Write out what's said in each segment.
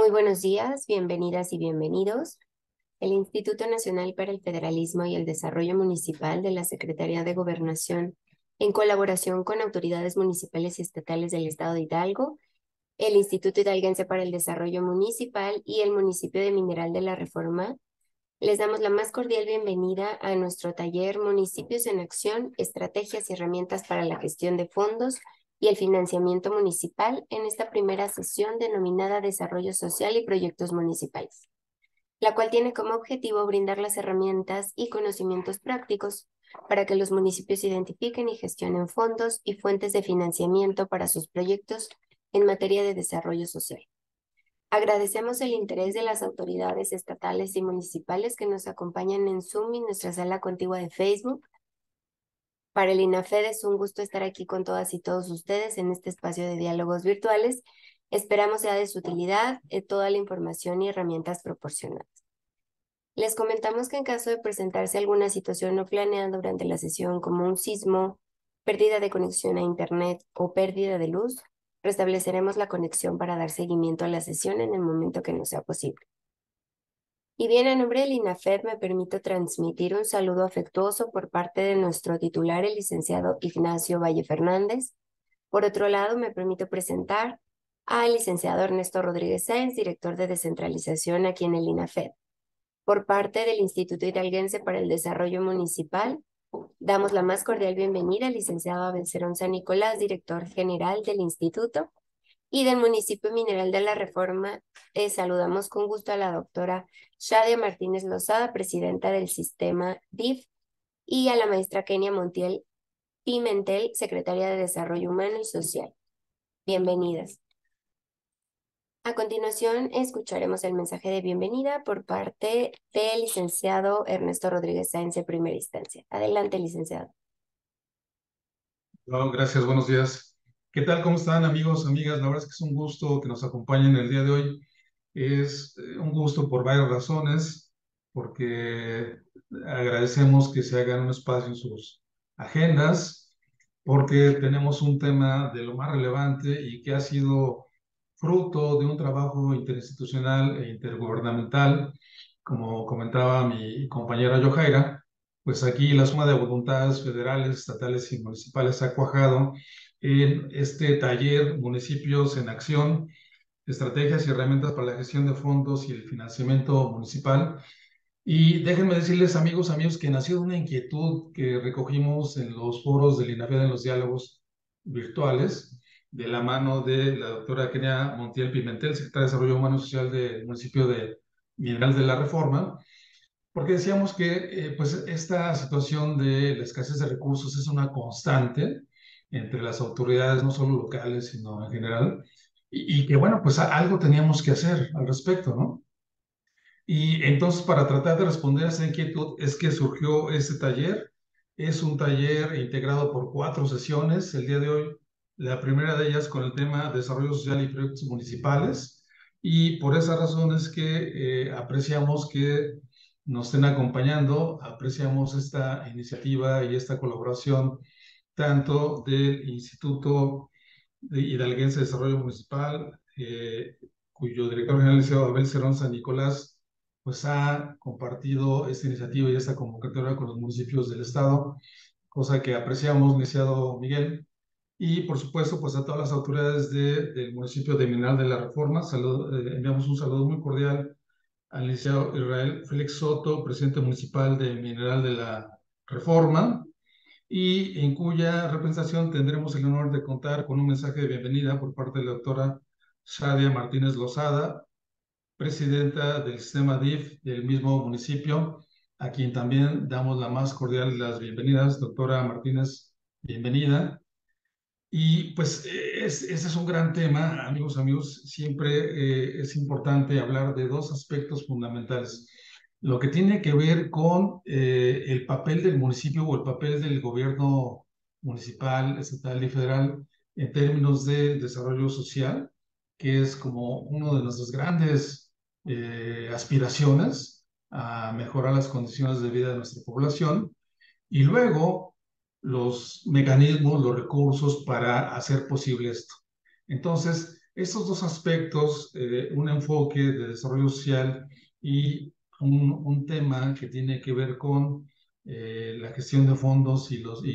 Muy buenos días, bienvenidas y bienvenidos. El Instituto Nacional para el Federalismo y el Desarrollo Municipal de la Secretaría de Gobernación, en colaboración con autoridades municipales y estatales del Estado de Hidalgo, el Instituto Hidalguense para el Desarrollo Municipal y el municipio de Mineral de la Reforma, les damos la más cordial bienvenida a nuestro taller Municipios en Acción, Estrategias y Herramientas para la Gestión de Fondos y el Financiamiento Municipal en esta primera sesión denominada Desarrollo Social y Proyectos Municipales, la cual tiene como objetivo brindar las herramientas y conocimientos prácticos para que los municipios identifiquen y gestionen fondos y fuentes de financiamiento para sus proyectos en materia de desarrollo social. Agradecemos el interés de las autoridades estatales y municipales que nos acompañan en Zoom y nuestra sala contigua de Facebook. Para el INAFED es un gusto estar aquí con todas y todos ustedes en este espacio de diálogos virtuales. Esperamos sea de su utilidad toda la información y herramientas proporcionadas. Les comentamos que en caso de presentarse alguna situación no planeada durante la sesión, como un sismo, pérdida de conexión a Internet o pérdida de luz, restableceremos la conexión para dar seguimiento a la sesión en el momento que nos sea posible. Y bien, a nombre del INAFED me permito transmitir un saludo afectuoso por parte de nuestro titular, el licenciado Ignacio Valle Fernández. Por otro lado, me permito presentar al licenciado Ernesto Rodríguez Sáenz, director de descentralización aquí en el INAFED. Por parte del Instituto Hidalguense para el Desarrollo Municipal, damos la más cordial bienvenida al licenciado Abel Cerón San Nicolás, director general del instituto. Y del municipio Mineral de la Reforma, saludamos con gusto a la doctora Shadia Martínez Lozada, presidenta del sistema DIF, y a la maestra Kenia Montiel Pimentel, secretaria de Desarrollo Humano y Social. Bienvenidas. A continuación, escucharemos el mensaje de bienvenida por parte del licenciado Ernesto Rodríguez Sáenz en primera instancia. Adelante, licenciado. No, gracias, buenos días. ¿Qué tal? ¿Cómo están, amigos, amigas? La verdad es que es un gusto que nos acompañen el día de hoy. Es un gusto por varias razones, porque agradecemos que se hagan un espacio en sus agendas, porque tenemos un tema de lo más relevante y que ha sido fruto de un trabajo interinstitucional e intergubernamental, como comentaba mi compañera Yojaira. Pues aquí la suma de voluntades federales, estatales y municipales ha cuajado en este taller Municipios en Acción, estrategias y herramientas para la gestión de fondos y el financiamiento municipal. Y déjenme decirles, amigos, que nació de una inquietud que recogimos en los foros del INAFED en los diálogos virtuales, de la mano de la doctora Kenia Montiel Pimentel, secretaria de Desarrollo Humano y Social del municipio de Mineral de la Reforma, porque decíamos que pues esta situación de la escasez de recursos es una constante entre las autoridades, no solo locales, sino en general, y que bueno, pues algo teníamos que hacer al respecto, ¿no? Y entonces para tratar de responder a esa inquietud es que surgió este taller. Es un taller integrado por 4 sesiones. El día de hoy, la primera de ellas con el tema desarrollo social y proyectos municipales. Y por esa razón es que apreciamos que nos estén acompañando, apreciamos esta iniciativa y esta colaboración tanto del Instituto Hidalguense de Desarrollo Municipal, cuyo director general es Abel Cerón San Nicolás, pues ha compartido esta iniciativa y esta convocatoria con los municipios del estado, cosa que apreciamos, licenciado Miguel. Y por supuesto, pues a todas las autoridades del municipio de Mineral de la Reforma, enviamos un saludo muy cordial al licenciado Israel Félix Soto, presidente municipal de Mineral de la Reforma, y en cuya representación tendremos el honor de contar con un mensaje de bienvenida por parte de la doctora Shadia Martínez Lozada, presidenta del sistema DIF del mismo municipio, a quien también damos la más cordial de las bienvenidas. Doctora Martínez, bienvenida. Y pues ese es un gran tema, amigos. Siempre es importante hablar de dos aspectos fundamentales. Lo que tiene que ver con el papel del municipio o el papel del gobierno municipal, estatal y federal en términos de desarrollo social, que es como uno de nuestras grandes aspiraciones a mejorar las condiciones de vida de nuestra población. Y luego los mecanismos, los recursos para hacer posible esto. Entonces, Estos dos aspectos, un enfoque de desarrollo social y un tema que tiene que ver con la gestión de fondos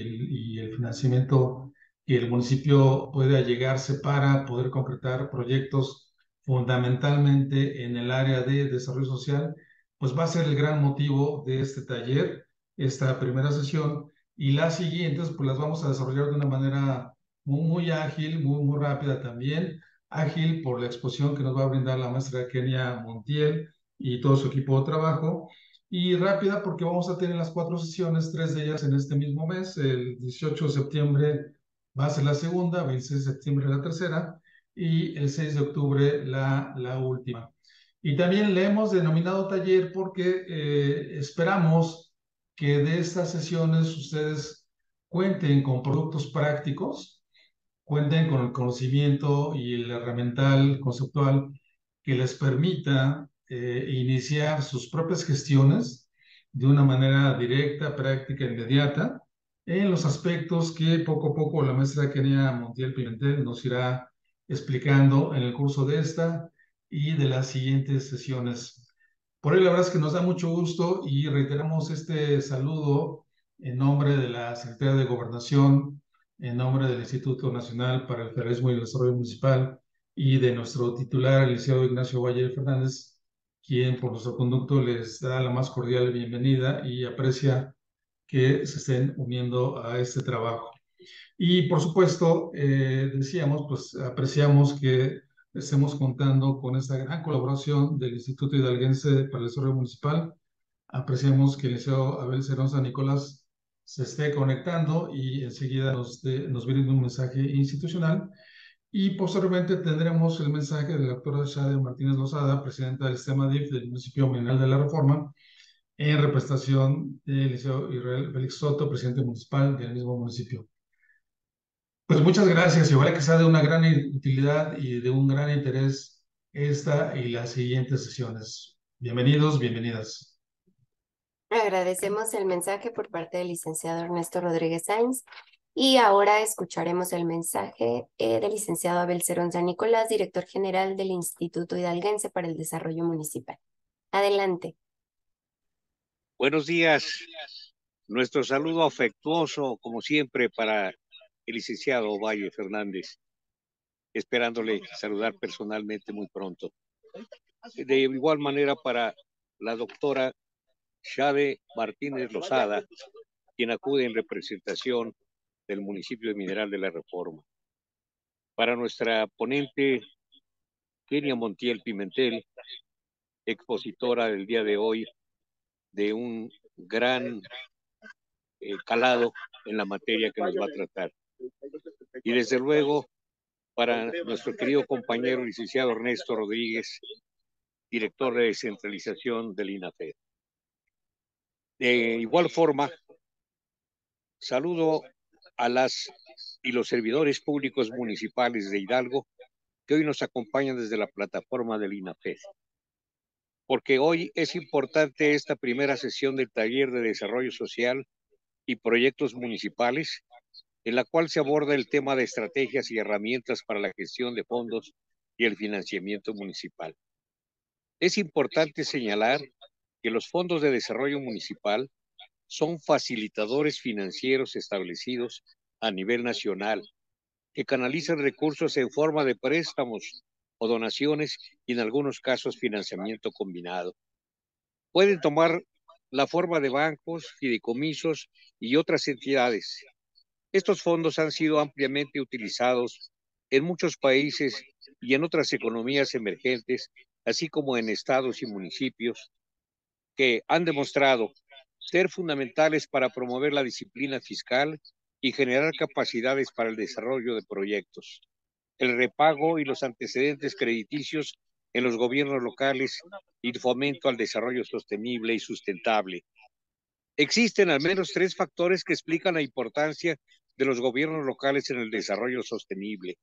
y el financiamiento que el municipio puede allegarse para poder concretar proyectos fundamentalmente en el área de desarrollo social, pues va a ser el gran motivo de este taller, esta primera sesión, y las siguientes pues las vamos a desarrollar de una manera muy ágil, muy rápida también, ágil por la exposición que nos va a brindar la maestra Kenia Montiel y todo su equipo de trabajo, y rápida porque vamos a tener las 4 sesiones, 3 de ellas en este mismo mes. El 18 de septiembre va a ser la segunda, 26 de septiembre la tercera y el 6 de octubre la última. Y también le hemos denominado taller porque esperamos que de estas sesiones ustedes cuenten con productos prácticos, cuenten con el conocimiento y el herramental conceptual que les permita iniciar sus propias gestiones de una manera directa, práctica, inmediata, en los aspectos que poco a poco la maestra Kenia Montiel Pimentel nos irá explicando en el curso de esta y de las siguientes sesiones. Por ello, la verdad es que nos da mucho gusto y reiteramos este saludo en nombre de la Secretaría de Gobernación, en nombre del Instituto Nacional para el Federalismo y el Desarrollo Municipal y de nuestro titular, el licenciado Ignacio Valle Fernández, quien por nuestro conducto les da la más cordial bienvenida y aprecia que se estén uniendo a este trabajo. Y por supuesto, decíamos, pues apreciamos que estemos contando con esta gran colaboración del Instituto Hidalguense para el Desarrollo Municipal. Apreciamos que el licenciado Abel Cerón San Nicolás se esté conectando y enseguida nos brinde un mensaje institucional. Y posteriormente tendremos el mensaje de la doctora Shade Martínez Lozada, presidenta del sistema DIF del municipio Mineral de la Reforma, en representación del licenciado Israel Félix Soto, presidente municipal del mismo municipio. Pues muchas gracias y ojalá que sea de una gran utilidad y de un gran interés esta y las siguientes sesiones. Bienvenidos, bienvenidas. Agradecemos el mensaje por parte del licenciado Ernesto Rodríguez Sainz y ahora escucharemos el mensaje del licenciado Abel Cerón San Nicolás, director general del Instituto Hidalguense para el Desarrollo Municipal. Adelante. Buenos días. Nuestro saludo afectuoso, como siempre, para el licenciado Valle Fernández, esperándole saludar personalmente muy pronto. De igual manera para la doctora Shade Martínez Lozada, quien acude en representación del municipio de Mineral de la Reforma. Para nuestra ponente, Kenia Montiel Pimentel, expositora del día de hoy de un gran calado en la materia que nos va a tratar. Y desde luego, para nuestro querido compañero licenciado Ernesto Rodríguez, director de descentralización del INAFED. De igual forma, saludo a las y los servidores públicos municipales de Hidalgo que hoy nos acompañan desde la plataforma del INAFED, porque hoy es importante esta primera sesión del taller de desarrollo social y proyectos municipales, en la cual se aborda el tema de estrategias y herramientas para la gestión de fondos y el financiamiento municipal. Es importante señalar que los fondos de desarrollo municipal son facilitadores financieros establecidos a nivel nacional, que canalizan recursos en forma de préstamos o donaciones y en algunos casos financiamiento combinado. Pueden tomar la forma de bancos, fideicomisos y otras entidades. Estos fondos han sido ampliamente utilizados en muchos países y en otras economías emergentes, así como en estados y municipios, que han demostrado ser fundamentales para promover la disciplina fiscal y generar capacidades para el desarrollo de proyectos, el repago y los antecedentes crediticios en los gobiernos locales y el fomento al desarrollo sostenible y sustentable. Existen al menos 3 factores que explican la importancia de los gobiernos locales en el desarrollo sostenible.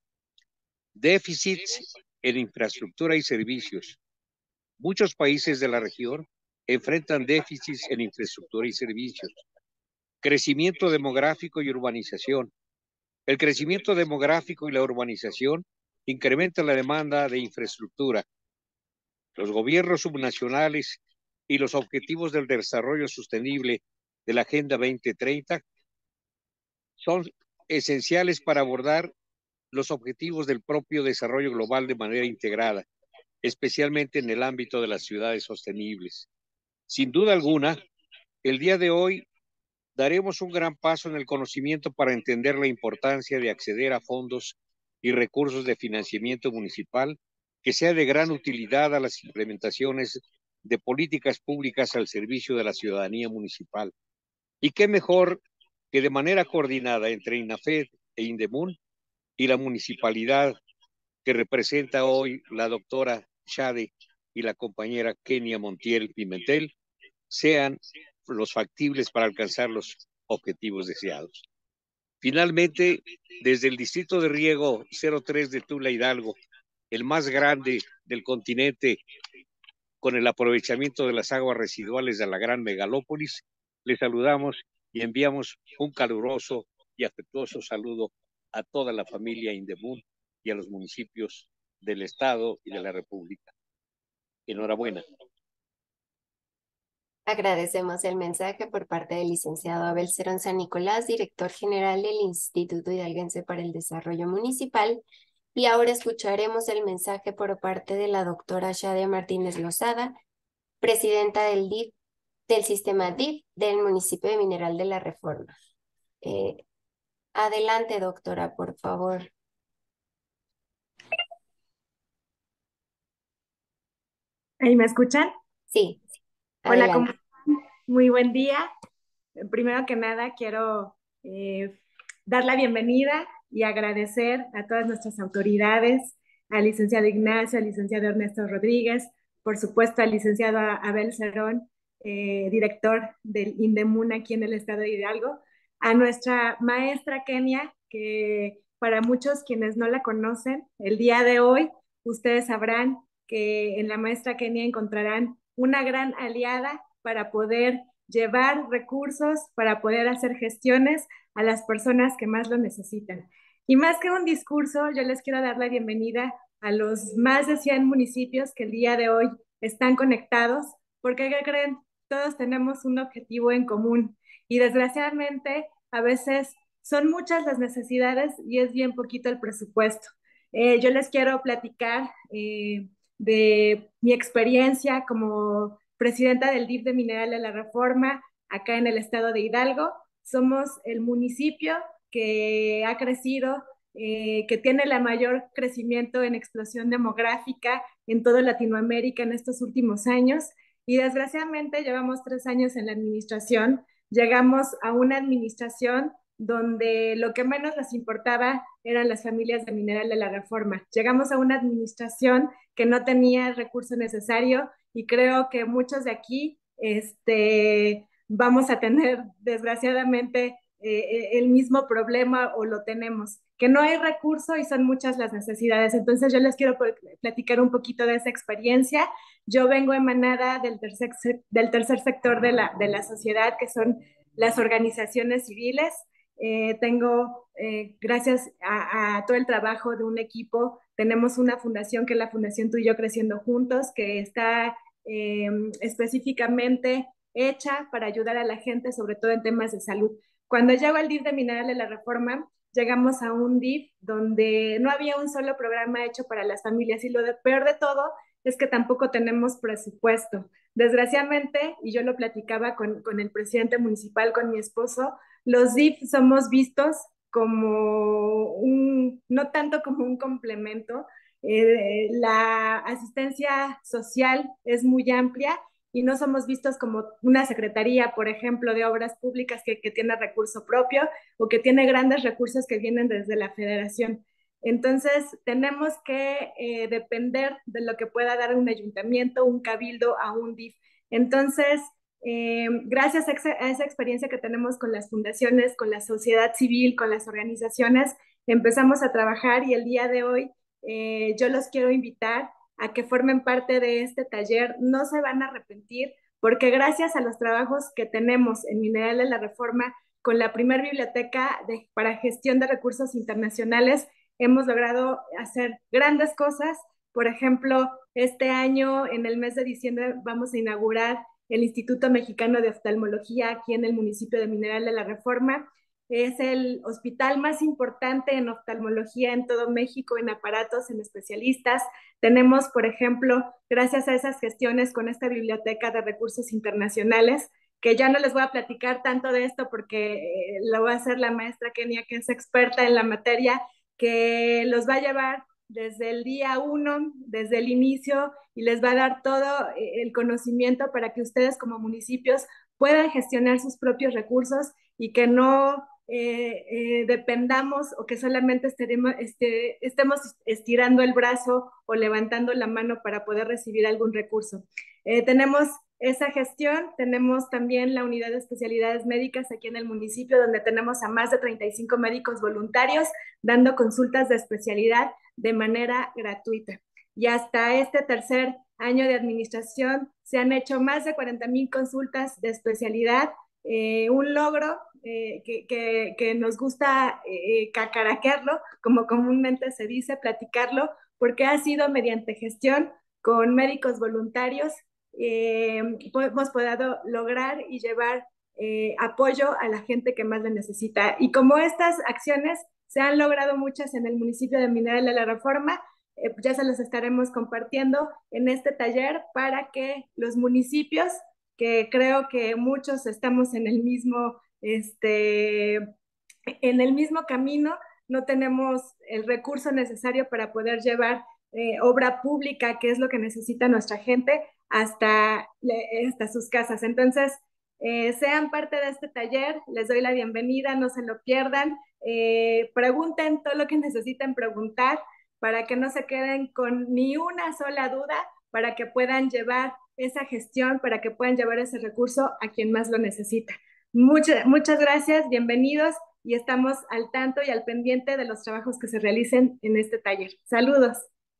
Déficits en infraestructura y servicios. Muchos países de la región enfrentan déficits en infraestructura y servicios. Crecimiento demográfico y urbanización. El crecimiento demográfico y la urbanización incrementa la demanda de infraestructura. Los gobiernos subnacionales y los objetivos del desarrollo sostenible de la Agenda 2030 son esenciales para abordar los objetivos del propio desarrollo global de manera integrada, especialmente en el ámbito de las ciudades sostenibles. Sin duda alguna, el día de hoy daremos un gran paso en el conocimiento para entender la importancia de acceder a fondos y recursos de financiamiento municipal que sea de gran utilidad a las implementaciones de políticas públicas al servicio de la ciudadanía municipal. Y qué mejor que de manera coordinada entre INAFED e INDEMUN y la municipalidad que representa hoy la doctora Shade y la compañera Kenia Montiel Pimentel sean los factibles para alcanzar los objetivos deseados. Finalmente, desde el distrito de riego 03 de Tula Hidalgo, el más grande del continente, con el aprovechamiento de las aguas residuales de la gran megalópolis, les saludamos y enviamos un caluroso y afectuoso saludo a toda la familia Indemún y a los municipios del Estado y de la República. Enhorabuena. Agradecemos el mensaje por parte del licenciado Abel Cerón San Nicolás, director general del Instituto Hidalguense para el Desarrollo Municipal. Y ahora escucharemos el mensaje por parte de la doctora Shade Martínez Lozada, presidenta del DIF, del sistema DIF del municipio de Mineral de la Reforma. Adelante, doctora, por favor. ¿Ahí me escuchan? Sí, Hola, adelante. muy buen día. Primero que nada, quiero dar la bienvenida y agradecer a todas nuestras autoridades, al licenciado Ignacio, al licenciado Ernesto Rodríguez, por supuesto al licenciado Abel Cerón, director del INDEMUN aquí en el estado de Hidalgo, a nuestra maestra Kenia, que para muchos quienes no la conocen, el día de hoy ustedes sabrán que en la maestra Kenia encontrarán una gran aliada para poder llevar recursos, para poder hacer gestiones a las personas que más lo necesitan. Y más que un discurso, yo les quiero dar la bienvenida a los más de 100 municipios que el día de hoy están conectados, porque ¿qué creen? Todos tenemos un objetivo en común y desgraciadamente a veces son muchas las necesidades y es bien poquito el presupuesto. Yo les quiero platicar de mi experiencia como presidenta del DIF de Mineral de la Reforma acá en el estado de Hidalgo. Somos el municipio que ha crecido, que tiene el mayor crecimiento en explosión demográfica en toda Latinoamérica en estos últimos años y desgraciadamente llevamos 3 años en la administración. Llegamos a una administración donde lo que menos les importaba eran las familias de Mineral de la Reforma. Llegamos a una administración que no tenía el recurso necesario y creo que muchos de aquí vamos a tener desgraciadamente el mismo problema o lo tenemos, que no hay recurso y son muchas las necesidades. Entonces yo les quiero platicar un poquito de esa experiencia. Yo vengo emanada del tercer sector de la sociedad, que son las organizaciones civiles. Gracias a todo el trabajo de un equipo, tenemos una fundación que es la Fundación Tú y Yo Creciendo Juntos, que está específicamente hecha para ayudar a la gente, sobre todo en temas de salud. Cuando llego al DIF de Mineral de la Reforma, llegamos a un DIF donde no había un solo programa hecho para las familias y lo peor de todo es que tampoco tenemos presupuesto. Desgraciadamente, y yo lo platicaba con el presidente municipal, con mi esposo, los DIF somos vistos como no tanto como un complemento. La asistencia social es muy amplia y no somos vistos como una secretaría, por ejemplo, de obras públicas que tiene recurso propio o que tiene grandes recursos que vienen desde la federación. Entonces, tenemos que depender de lo que pueda dar un ayuntamiento, un cabildo a un DIF. Entonces, gracias a esa experiencia que tenemos con las fundaciones, con la sociedad civil, con las organizaciones, empezamos a trabajar y el día de hoy yo los quiero invitar a que formen parte de este taller. No se van a arrepentir porque gracias a los trabajos que tenemos en Mineral de la Reforma con la primer biblioteca para gestión de recursos internacionales, hemos logrado hacer grandes cosas. Por ejemplo, este año, en el mes de diciembre, vamos a inaugurar el Instituto Mexicano de Oftalmología aquí en el municipio de Mineral de la Reforma. Es el hospital más importante en oftalmología en todo México, en aparatos, en especialistas. Tenemos, por ejemplo, gracias a esas gestiones con esta biblioteca de recursos internacionales, que ya no les voy a platicar tanto de esto porque lo va a hacer la maestra Kenia, que es experta en la materia, que los va a llevar desde el día 1, desde el inicio, y les va a dar todo el conocimiento para que ustedes como municipios puedan gestionar sus propios recursos y que no dependamos o que solamente estemos estirando el brazo o levantando la mano para poder recibir algún recurso. Tenemos esa gestión, tenemos también la unidad de especialidades médicas aquí en el municipio, donde tenemos a más de 35 médicos voluntarios dando consultas de especialidad de manera gratuita. Y hasta este tercer año de administración se han hecho más de 40,000 consultas de especialidad, un logro que nos gusta cacaraquearlo, como comúnmente se dice, platicarlo, porque ha sido mediante gestión con médicos voluntarios, hemos podido lograr y llevar apoyo a la gente que más lo necesita. Y como estas acciones se han logrado muchas en el municipio de Mineral de la Reforma, ya se los estaremos compartiendo en este taller para que los municipios, que creo que muchos estamos en el mismo, camino, no tenemos el recurso necesario para poder llevar obra pública, que es lo que necesita nuestra gente, hasta sus casas. Entonces, sean parte de este taller, les doy la bienvenida, no se lo pierdan, pregunten todo lo que necesiten preguntar para que no se queden con ni una sola duda, para que puedan llevar esa gestión, para que puedan llevar ese recurso a quien más lo necesita. Muchas gracias, bienvenidos, y estamos al tanto y al pendiente de los trabajos que se realicen en este taller. Saludos.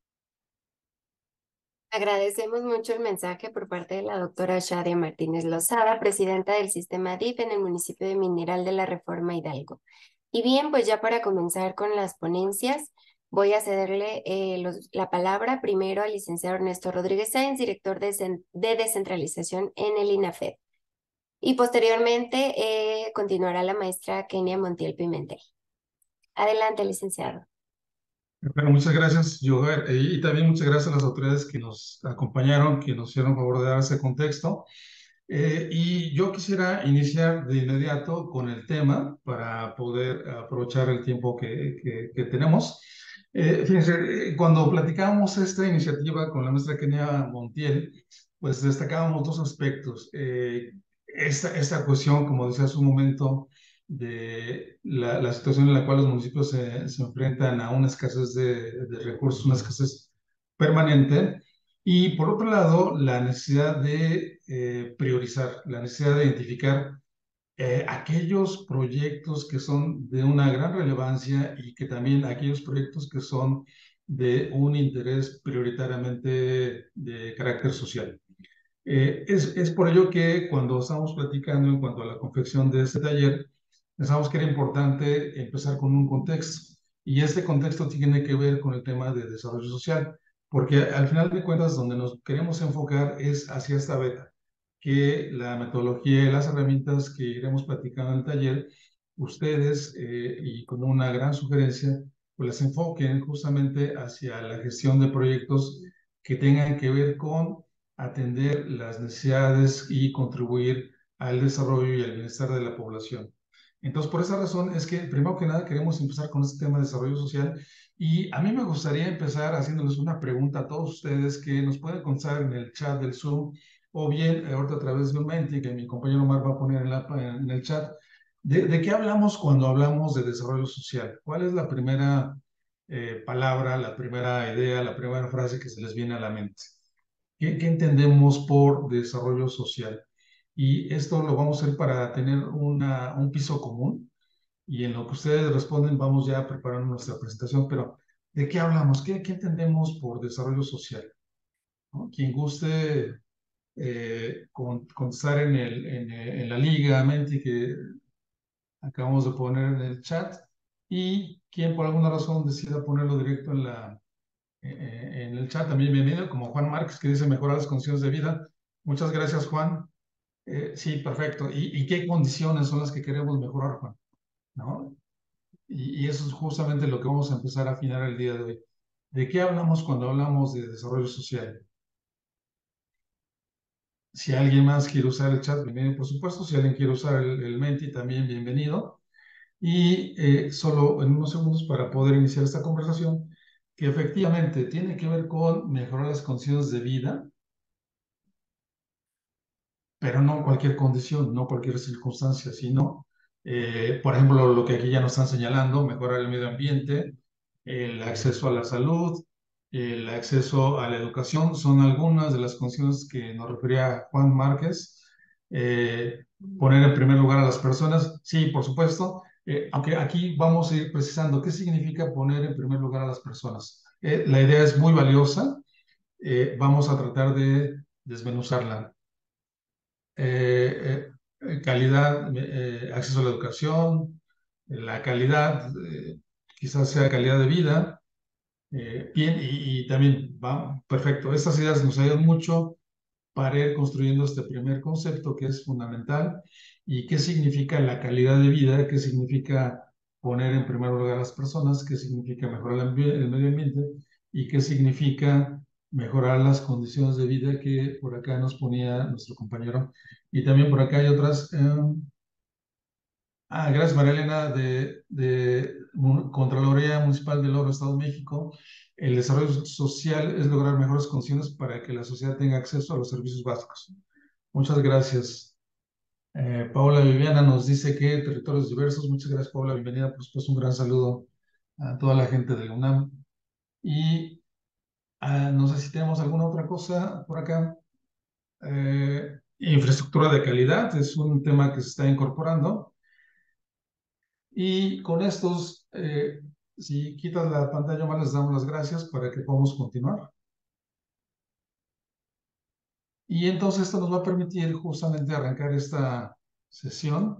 Agradecemos mucho el mensaje por parte de la doctora Shadia Martínez Lozada, presidenta del sistema DIF en el municipio de Mineral de la Reforma Hidalgo. Y bien, pues ya para comenzar con las ponencias, voy a cederle la palabra primero al licenciado Ernesto Rodríguez Sáenz, director de descentralización en el INAFED. Y posteriormente continuará la maestra Kenia Montiel Pimentel. Adelante, licenciado. Bueno, muchas gracias, Joher, y también muchas gracias a las autoridades que nos acompañaron, que nos hicieron favor de dar ese contexto. Y yo quisiera iniciar de inmediato con el tema para poder aprovechar el tiempo que tenemos. Fíjense, cuando platicábamos esta iniciativa con la maestra Kenia Montiel, pues destacábamos dos aspectos. Esta cuestión, como decía hace un momento, de la situación en la cual los municipios se enfrentan a una escasez de recursos, una escasez permanente. Y por otro lado, la necesidad de priorizar, la necesidad de identificar aquellos proyectos que son de una gran relevancia y que también aquellos proyectos que son de un interés prioritariamente de carácter social. Es por ello que cuando estamos platicando en cuanto a la confección de este taller, pensamos que era importante empezar con un contexto. Y este contexto tiene que ver con el tema de desarrollo social, porque al final de cuentas donde nos queremos enfocar es hacia esta beta, que la metodología y las herramientas que iremos platicando en el taller, ustedes, y como una gran sugerencia, pues las enfoquen justamente hacia la gestión de proyectos que tengan que ver con atender las necesidades y contribuir al desarrollo y al bienestar de la población. Entonces, por esa razón es que, primero que nada, queremos empezar con este tema de desarrollo social, y a mí me gustaría empezar haciéndoles una pregunta a todos ustedes que nos pueden contestar en el chat del Zoom, o bien ahorita a través de un Menti que mi compañero Omar va a poner en el chat. ¿De qué hablamos cuando hablamos de desarrollo social? ¿Cuál es la primera palabra, la primera idea, la primera frase que se les viene a la mente? ¿Qué entendemos por desarrollo social? Y esto lo vamos a hacer para tener un piso común, y en lo que ustedes responden vamos ya preparando nuestra presentación, pero ¿de qué hablamos? ¿Qué entendemos por desarrollo social? ¿No? Quien guste contestar en la liga Menti que acabamos de poner en el chat, Y quien por alguna razón decida ponerlo directo en el chat, también bienvenido, como Juan Márquez, que dice mejorar las condiciones de vida. Muchas gracias, Juan. Sí, perfecto. ¿Y qué condiciones son las que queremos mejorar, Juan? ¿No? Y eso es justamente lo que vamos a empezar a afinar el día de hoy. ¿De qué hablamos cuando hablamos de desarrollo social? Si alguien más quiere usar el chat, bienvenido, por supuesto. Si alguien quiere usar el Menti, también bienvenido. Y solo en unos segundos para poder iniciar esta conversación, que efectivamente tiene que ver con mejorar las condiciones de vida, pero no cualquier condición, no cualquier circunstancia, sino, por ejemplo, lo que aquí ya nos están señalando, mejorar el medio ambiente, el acceso a la salud, el acceso a la educación, son algunas de las condiciones que nos refería Juan Márquez. Poner en primer lugar a las personas, sí, por supuesto, aunque aquí vamos a ir precisando qué significa poner en primer lugar a las personas. La idea es muy valiosa, vamos a tratar de desmenuzarla. Calidad, acceso a la educación, la calidad, quizás sea calidad de vida. Bien, y también va, perfecto. Estas ideas nos ayudan mucho para ir construyendo este primer concepto que es fundamental. ¿Y qué significa la calidad de vida? ¿Qué significa poner en primer lugar a las personas? ¿Qué significa mejorar el medio ambiente? ¿Y qué significa mejorar las condiciones de vida que por acá nos ponía nuestro compañero? Y también por acá hay otras. Gracias, María Elena, de Contraloría Municipal del Oro, Estado de México. El desarrollo social es lograr mejores condiciones para que la sociedad tenga acceso a los servicios básicos. Muchas gracias. Paola Viviana nos dice que territorios diversos. Muchas gracias, Paola. Bienvenida. Por supuesto, un gran saludo a toda la gente de la UNAM. Y no sé si tenemos alguna otra cosa por acá. Infraestructura de calidad es un tema que se está incorporando. Y con estos, si quitas la pantalla, más les damos las gracias para que podamos continuar. Y entonces esto nos va a permitir justamente arrancar esta sesión.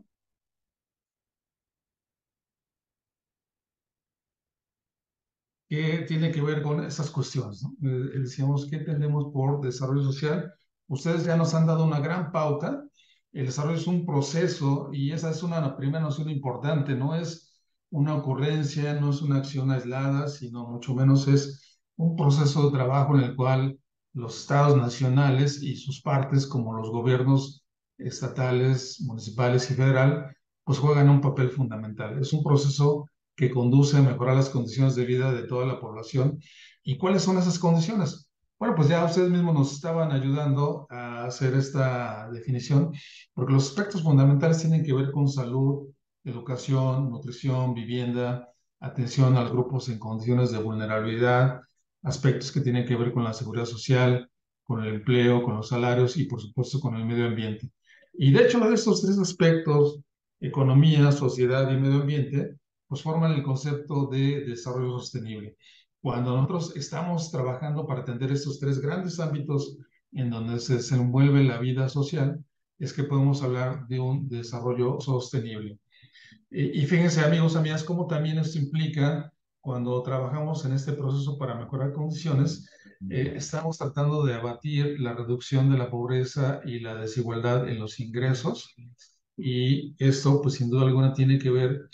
Que tiene que ver con estas cuestiones, ¿no? Decíamos, ¿qué entendemos por desarrollo social? Ustedes ya nos han dado una gran pauta. El desarrollo es un proceso y esa es una primera noción importante. No es una ocurrencia, no es una acción aislada, sino mucho menos es un proceso de trabajo en el cual los estados nacionales y sus partes, como los gobiernos estatales, municipales y federal, pues juegan un papel fundamental. Es un proceso que conduce a mejorar las condiciones de vida de toda la población. ¿Y cuáles son esas condiciones? Bueno, pues ya ustedes mismos nos estaban ayudando a hacer esta definición, porque los aspectos fundamentales tienen que ver con salud, educación, nutrición, vivienda, atención a los grupos en condiciones de vulnerabilidad, aspectos que tienen que ver con la seguridad social, con el empleo, con los salarios y por supuesto con el medio ambiente. Y de hecho, de estos tres aspectos, economía, sociedad y medio ambiente, pues forman el concepto de desarrollo sostenible. Cuando nosotros estamos trabajando para atender estos tres grandes ámbitos en donde se desenvuelve la vida social, es que podemos hablar de un desarrollo sostenible. Y fíjense, amigos, amigas, cómo también esto implica cuando trabajamos en este proceso para mejorar condiciones, estamos tratando de abatir la reducción de la pobreza y la desigualdad en los ingresos. Y esto, pues sin duda alguna, tiene que ver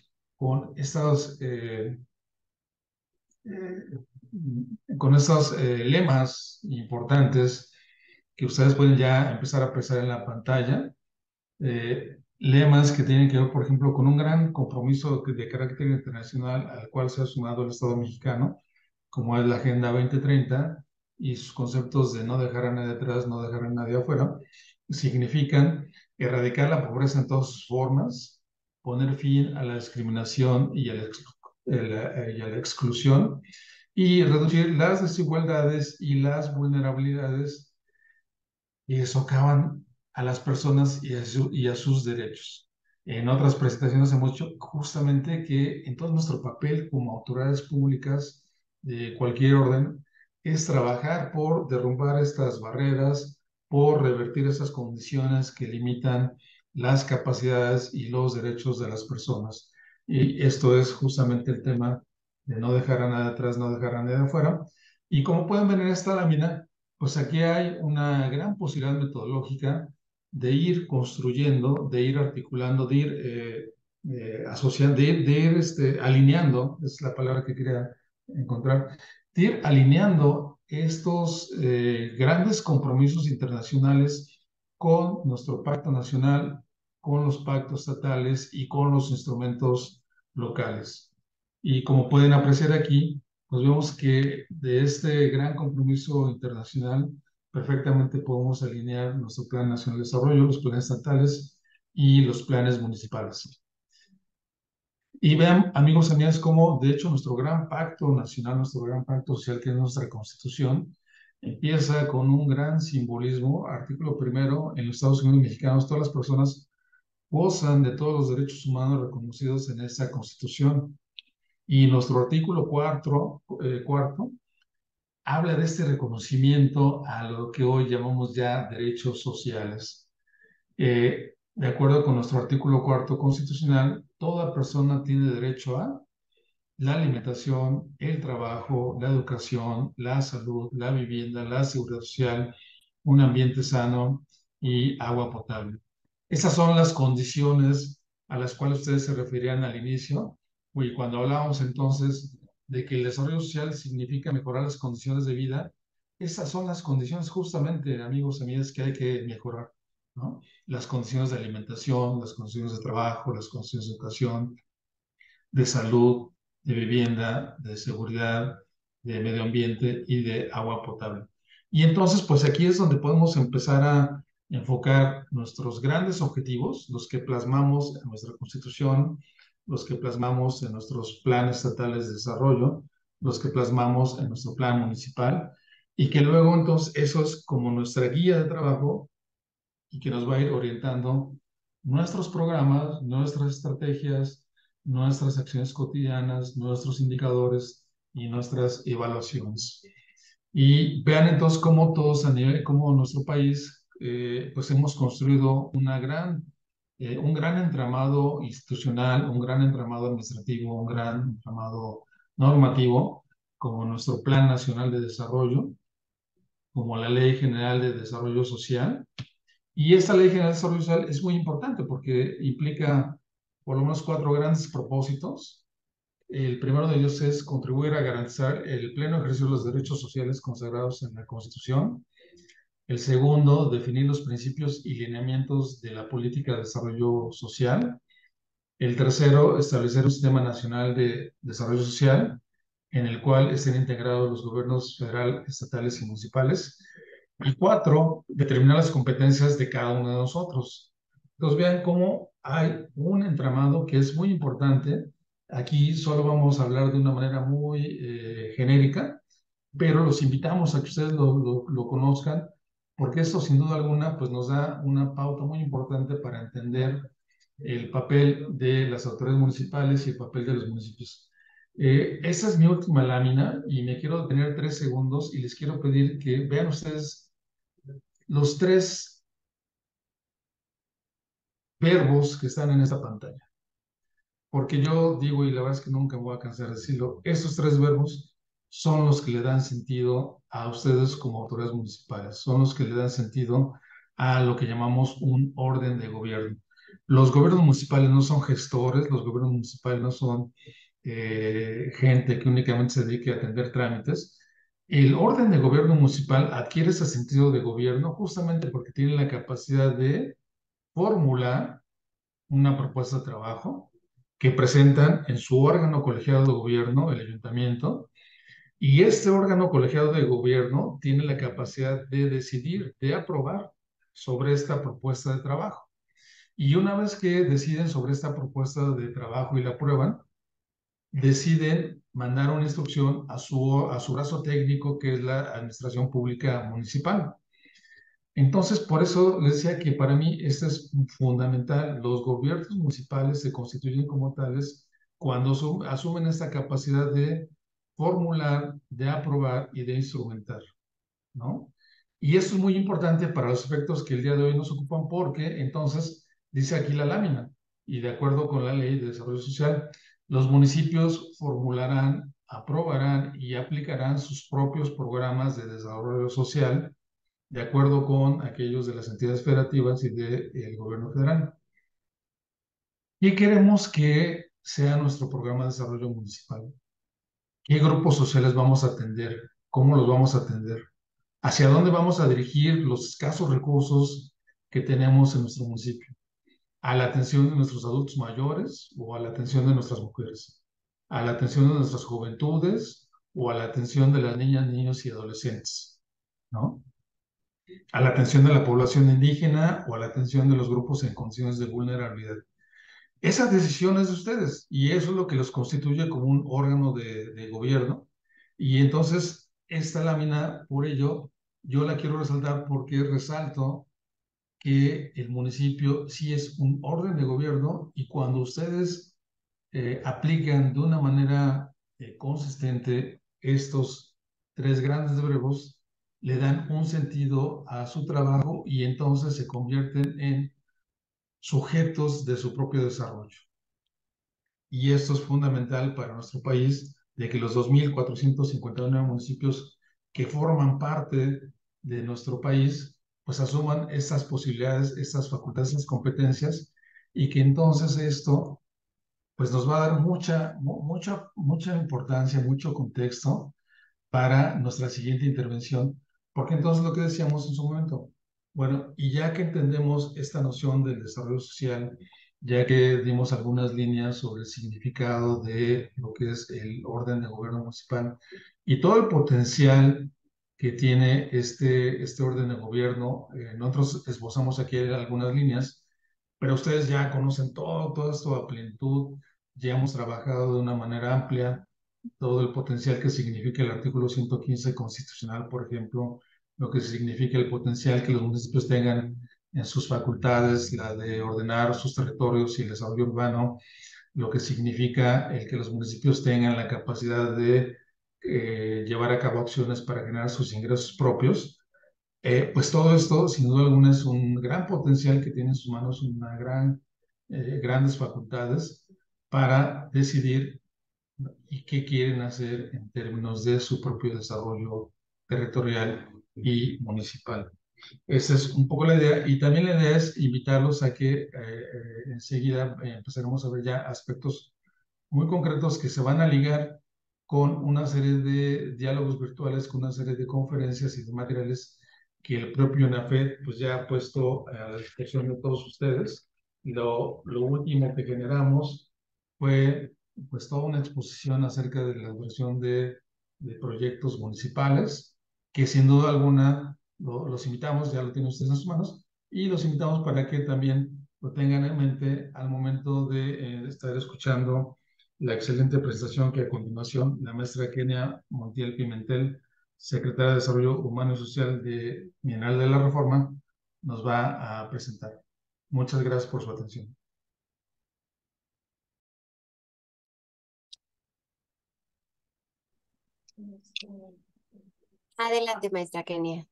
con estos lemas importantes que ustedes pueden ya empezar a apreciar en la pantalla. Lemas que tienen que ver, por ejemplo, con un gran compromiso de carácter internacional al cual se ha sumado el Estado mexicano, como es la Agenda 2030 y sus conceptos de no dejar a nadie atrás, no dejar a nadie afuera, significan erradicar la pobreza en todas sus formas, poner fin a la discriminación y a la exclusión, y reducir las desigualdades y las vulnerabilidades que socavan a las personas y a sus derechos. En otras presentaciones hemos dicho justamente que en todo nuestro papel como autoridades públicas de cualquier orden es trabajar por derrumbar estas barreras, por revertir esas condiciones que limitan las capacidades y los derechos de las personas. Y esto es justamente el tema de no dejar a nadie atrás, no dejar a nadie afuera. Y como pueden ver en esta lámina, pues aquí hay una gran posibilidad metodológica de ir construyendo, de ir articulando, de ir asociando, de ir alineando, es la palabra que quería encontrar, de ir alineando estos grandes compromisos internacionales con nuestro pacto nacional, con los pactos estatales y con los instrumentos locales. Y como pueden apreciar aquí, pues vemos que de este gran compromiso internacional perfectamente podemos alinear nuestro Plan Nacional de Desarrollo, los planes estatales y los planes municipales. Y vean, amigos y amigas, cómo de hecho nuestro gran pacto nacional, nuestro gran pacto social, que es nuestra Constitución, empieza con un gran simbolismo. Artículo primero, en los Estados Unidos mexicanos, todas las personas gozan de todos los derechos humanos reconocidos en esta Constitución. Y nuestro artículo cuarto habla de este reconocimiento a lo que hoy llamamos ya derechos sociales. De acuerdo con nuestro artículo cuarto constitucional, toda persona tiene derecho a la alimentación, el trabajo, la educación, la salud, la vivienda, la seguridad social, un ambiente sano y agua potable. Esas son las condiciones a las cuales ustedes se referían al inicio. Y cuando hablábamos entonces de que el desarrollo social significa mejorar las condiciones de vida, esas son las condiciones justamente, amigos, amigas, que hay que mejorar, ¿no? Las condiciones de alimentación, las condiciones de trabajo, las condiciones de educación, de salud, de vivienda, de seguridad, de medio ambiente y de agua potable. Y entonces, pues aquí es donde podemos empezar a enfocar nuestros grandes objetivos, los que plasmamos en nuestra Constitución, los que plasmamos en nuestros planes estatales de desarrollo, los que plasmamos en nuestro plan municipal, y que luego entonces eso es como nuestra guía de trabajo y que nos va a ir orientando nuestros programas, nuestras estrategias, nuestras acciones cotidianas, nuestros indicadores y nuestras evaluaciones. Y vean entonces cómo todos a nivel, cómo nuestro país, pues hemos construido un gran entramado institucional, un gran entramado administrativo, un gran entramado normativo, como nuestro Plan Nacional de Desarrollo, como la Ley General de Desarrollo Social. Y esta Ley General de Desarrollo Social es muy importante porque implica por lo menos 4 grandes propósitos. El primero de ellos es contribuir a garantizar el pleno ejercicio de los derechos sociales consagrados en la Constitución. El segundo, definir los principios y lineamientos de la política de desarrollo social. El tercero, establecer un sistema nacional de desarrollo social en el cual estén integrados los gobiernos federal, estatales y municipales. Y 4, determinar las competencias de cada uno de nosotros. Entonces vean cómo hay un entramado que es muy importante. Aquí solo vamos a hablar de una manera muy genérica, pero los invitamos a que ustedes lo conozcan, porque esto sin duda alguna pues nos da una pauta muy importante para entender el papel de las autoridades municipales y el papel de los municipios. Esa es mi última lámina y me quiero detener 3 segundos y les quiero pedir que vean ustedes los 3 verbos que están en esta pantalla. Porque yo digo, y la verdad es que nunca me voy a cansar de decirlo, estos 3 verbos son los que le dan sentido a ustedes como autoridades municipales, son los que le dan sentido a lo que llamamos un orden de gobierno. Los gobiernos municipales no son gestores, los gobiernos municipales no son gente que únicamente se dedique a atender trámites. El orden de gobierno municipal adquiere ese sentido de gobierno justamente porque tiene la capacidad de formular una propuesta de trabajo que presentan en su órgano colegiado de gobierno, el ayuntamiento, y este órgano colegiado de gobierno tiene la capacidad de decidir, de aprobar sobre esta propuesta de trabajo. Y una vez que deciden sobre esta propuesta de trabajo y la aprueban, deciden mandar una instrucción a su brazo técnico, que es la Administración Pública Municipal. Entonces, por eso les decía que para mí esto es fundamental. Los gobiernos municipales se constituyen como tales cuando asumen esta capacidad de formular, de aprobar y de instrumentar, ¿no? Y esto es muy importante para los efectos que el día de hoy nos ocupan porque entonces dice aquí la lámina, y de acuerdo con la Ley de Desarrollo Social, los municipios formularán, aprobarán y aplicarán sus propios programas de desarrollo social de acuerdo con aquellos de las entidades federativas y del gobierno federal. ¿Qué queremos que sea nuestro programa de desarrollo municipal? ¿Qué grupos sociales vamos a atender? ¿Cómo los vamos a atender? ¿Hacia dónde vamos a dirigir los escasos recursos que tenemos en nuestro municipio? ¿A la atención de nuestros adultos mayores o a la atención de nuestras mujeres? ¿A la atención de nuestras juventudes o a la atención de las niñas, niños y adolescentes? ¿No? ¿A la atención de la población indígena o a la atención de los grupos en condiciones de vulnerabilidad? Esas decisiones de ustedes y eso es lo que los constituye como un órgano de gobierno. Y entonces esta lámina, por ello, yo la quiero resaltar porque resalto que el municipio sí es un orden de gobierno y cuando ustedes aplican de una manera consistente estos tres grandes verbos, le dan un sentido a su trabajo y entonces se convierten en sujetos de su propio desarrollo. Y esto es fundamental para nuestro país, de que los 2.459 municipios que forman parte de nuestro país, pues asuman estas posibilidades, estas facultades, estas competencias, y que entonces esto, pues nos va a dar mucha importancia, mucho contexto para nuestra siguiente intervención, porque entonces lo que decíamos en su momento, bueno, y ya que entendemos esta noción del desarrollo social, ya que dimos algunas líneas sobre el significado de lo que es el orden de gobierno municipal y todo el potencial que tiene este orden de gobierno, nosotros esbozamos aquí algunas líneas, pero ustedes ya conocen todo esto a plenitud, ya hemos trabajado de una manera amplia todo el potencial que significa el artículo 115 constitucional, por ejemplo, lo que significa el potencial que los municipios tengan en sus facultades, la de ordenar sus territorios y el desarrollo urbano, lo que significa el que los municipios tengan la capacidad de llevar a cabo acciones para generar sus ingresos propios. Pues todo esto, sin duda alguna, es un gran potencial que tiene en sus manos, grandes facultades para decidir y qué quieren hacer en términos de su propio desarrollo territorial y municipal. Esa es un poco la idea y también la idea es invitarlos a que enseguida empezaremos a ver ya aspectos muy concretos que se van a ligar con una serie de diálogos virtuales, con una serie de conferencias y de materiales que el propio UNAFED pues ya ha puesto a la disposición de todos ustedes. Lo último que generamos fue pues toda una exposición acerca de la elaboración de proyectos municipales, que sin duda alguna los invitamos, ya lo tienen ustedes en sus manos, y los invitamos para que también lo tengan en mente al momento de estar escuchando la excelente presentación que a continuación la maestra Kenia Montiel Pimentel, secretaria de Desarrollo Humano y Social de Bienal de la Reforma, nos va a presentar. Muchas gracias por su atención. Adelante, maestra Kenia.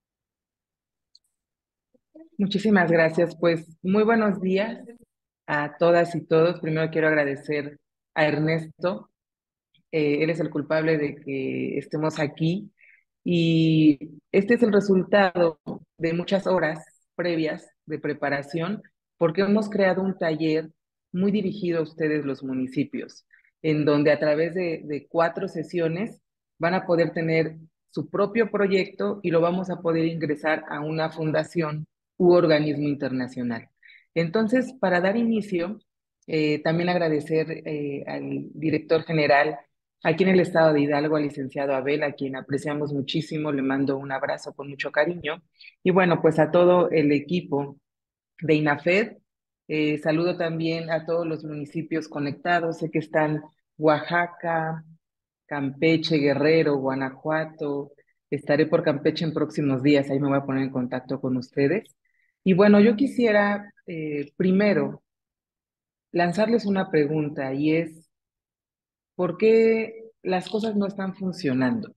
Muchísimas gracias. Pues muy buenos días a todas y todos. Primero quiero agradecer a Ernesto. Él es el culpable de que estemos aquí y este es el resultado de muchas horas previas de preparación porque hemos creado un taller muy dirigido a ustedes los municipios, en donde a través de 4 sesiones van a poder tener su propio proyecto y lo vamos a poder ingresar a una fundación u organismo internacional. Entonces, para dar inicio, también agradecer al director general aquí en el estado de Hidalgo, al licenciado Abel, a quien apreciamos muchísimo, le mando un abrazo con mucho cariño. Y bueno, pues a todo el equipo de INAFED, saludo también a todos los municipios conectados, sé que están Oaxaca, Campeche, Guerrero, Guanajuato, estaré por Campeche en próximos días, ahí me voy a poner en contacto con ustedes. Y bueno, yo quisiera primero lanzarles una pregunta y es, ¿por qué las cosas no están funcionando?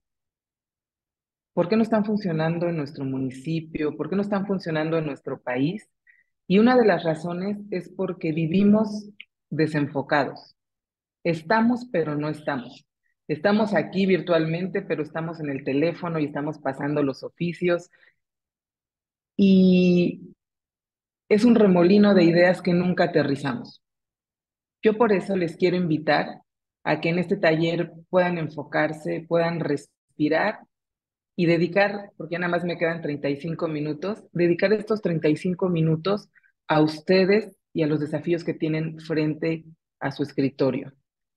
¿Por qué no están funcionando en nuestro municipio? ¿Por qué no están funcionando en nuestro país? Y una de las razones es porque vivimos desenfocados. Estamos, pero no estamos. Estamos aquí virtualmente, pero estamos en el teléfono y estamos pasando los oficios. Y es un remolino de ideas que nunca aterrizamos. Yo por eso les quiero invitar a que en este taller puedan enfocarse, puedan respirar y dedicar, porque ya nada más me quedan 35 minutos, dedicar estos 35 minutos a ustedes y a los desafíos que tienen frente a su escritorio.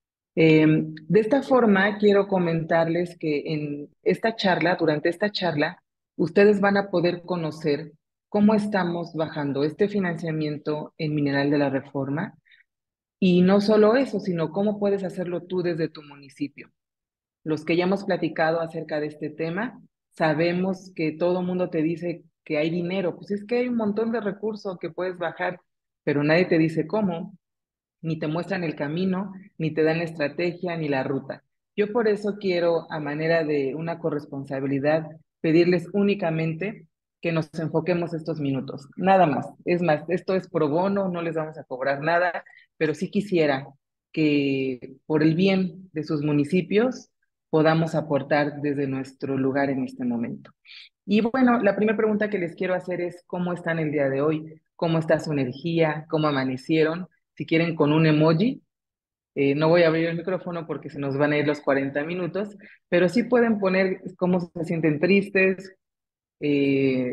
De esta forma, quiero comentarles que en esta charla, durante esta charla, ustedes van a poder conocer cómo estamos bajando este financiamiento en Mineral de la Reforma y no solo eso, sino cómo puedes hacerlo tú desde tu municipio. Los que ya hemos platicado acerca de este tema, sabemos que todo mundo te dice que hay dinero, pues es que hay un montón de recursos que puedes bajar, pero nadie te dice cómo, ni te muestran el camino, ni te dan la estrategia, ni la ruta. Yo por eso quiero, a manera de una corresponsabilidad, pedirles únicamente que nos enfoquemos estos minutos, nada más. Es más, esto es pro bono, no les vamos a cobrar nada, pero sí quisiera que por el bien de sus municipios podamos aportar desde nuestro lugar en este momento. Y bueno, la primera pregunta que les quiero hacer es ¿cómo están el día de hoy? ¿Cómo está su energía? ¿Cómo amanecieron? Si quieren con un emoji, no voy a abrir el micrófono porque se nos van a ir los 40 minutos, pero sí pueden poner cómo se sienten tristes, eh,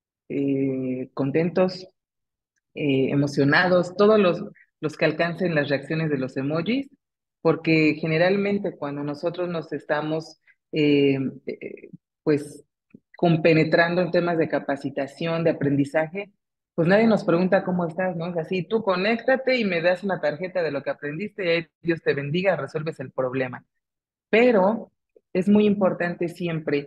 contentos, emocionados, todos los que alcancen las reacciones de los emojis, porque generalmente cuando nosotros nos estamos, eh, eh, pues, compenetrando en temas de capacitación, de aprendizaje, pues nadie nos pregunta cómo estás, ¿no? Es así, tú conéctate y me das una tarjeta de lo que aprendiste y ahí Dios te bendiga, resuelves el problema. Pero es muy importante siempre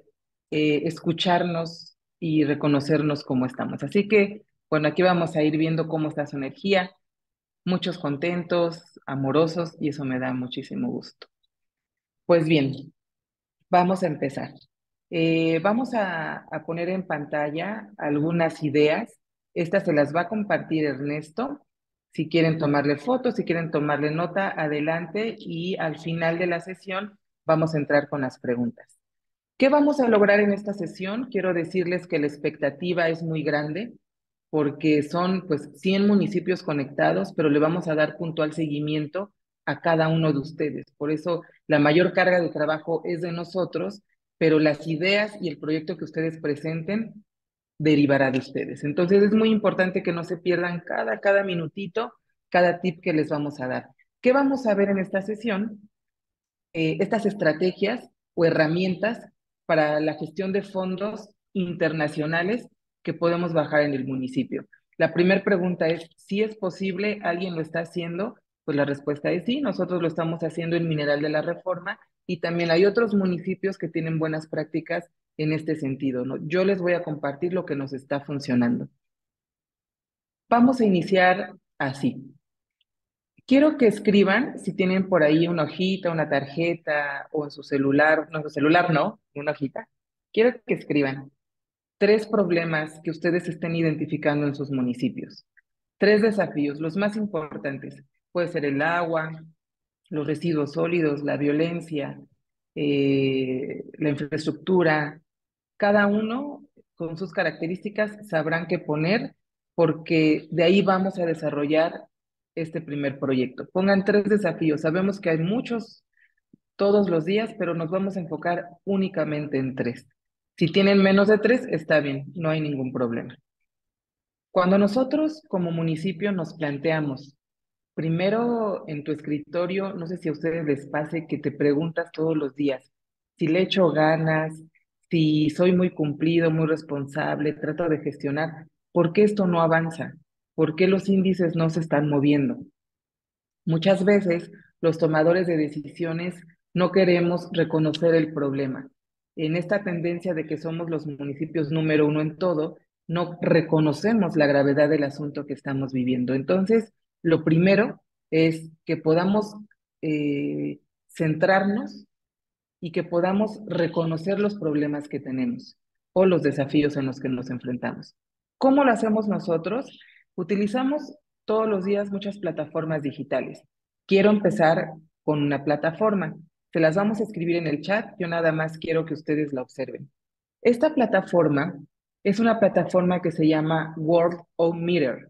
escucharnos y reconocernos cómo estamos. Así que, bueno, aquí vamos a ir viendo cómo está su energía, muchos contentos, amorosos, y eso me da muchísimo gusto. Pues bien, vamos a empezar. Vamos a poner en pantalla algunas ideas. Estas se las va a compartir Ernesto. Si quieren tomarle fotos, si quieren tomarle nota, adelante. Y al final de la sesión vamos a entrar con las preguntas. ¿Qué vamos a lograr en esta sesión? Quiero decirles que la expectativa es muy grande porque son pues 100 municipios conectados, pero le vamos a dar puntual seguimiento a cada uno de ustedes. Por eso la mayor carga de trabajo es de nosotros, pero las ideas y el proyecto que ustedes presenten derivará de ustedes. Entonces es muy importante que no se pierdan cada minutito, cada tip que les vamos a dar. ¿Qué vamos a ver en esta sesión? Estas estrategias o herramientas para la gestión de fondos internacionales que podemos bajar en el municipio. La primera pregunta es, ¿si es posible? ¿Alguien lo está haciendo? Pues la respuesta es sí, nosotros lo estamos haciendo en Mineral de la Reforma y también hay otros municipios que tienen buenas prácticas en este sentido, ¿no? Yo les voy a compartir lo que nos está funcionando. Vamos a iniciar así. Quiero que escriban, si tienen por ahí una hojita, una tarjeta o en su celular, no, en su celular no, una hojita. Quiero que escriban 3 problemas que ustedes estén identificando en sus municipios. 3 desafíos, los más importantes. Puede ser el agua, los residuos sólidos, la violencia, la infraestructura. Cada uno con sus características sabrán qué poner porque de ahí vamos a desarrollar este primer proyecto. Pongan 3 desafíos. Sabemos que hay muchos todos los días, pero nos vamos a enfocar únicamente en 3. Si tienen menos de 3, está bien, no hay ningún problema. Cuando nosotros como municipio nos planteamos, primero en tu escritorio, no sé si a ustedes les pase que te preguntas todos los días si le echo ganas, si soy muy cumplido, muy responsable, trato de gestionar, ¿por qué esto no avanza? ¿Por qué los índices no se están moviendo? Muchas veces los tomadores de decisiones no queremos reconocer el problema. En esta tendencia de que somos los municipios número 1 en todo, no reconocemos la gravedad del asunto que estamos viviendo. Entonces, lo primero es que podamos centrarnos y que podamos reconocer los problemas que tenemos o los desafíos en los que nos enfrentamos. ¿Cómo lo hacemos nosotros? Utilizamos todos los días muchas plataformas digitales. Quiero empezar con una plataforma. Se las vamos a escribir en el chat, yo nada más quiero que ustedes la observen. Esta plataforma es una plataforma que se llama Worldometer,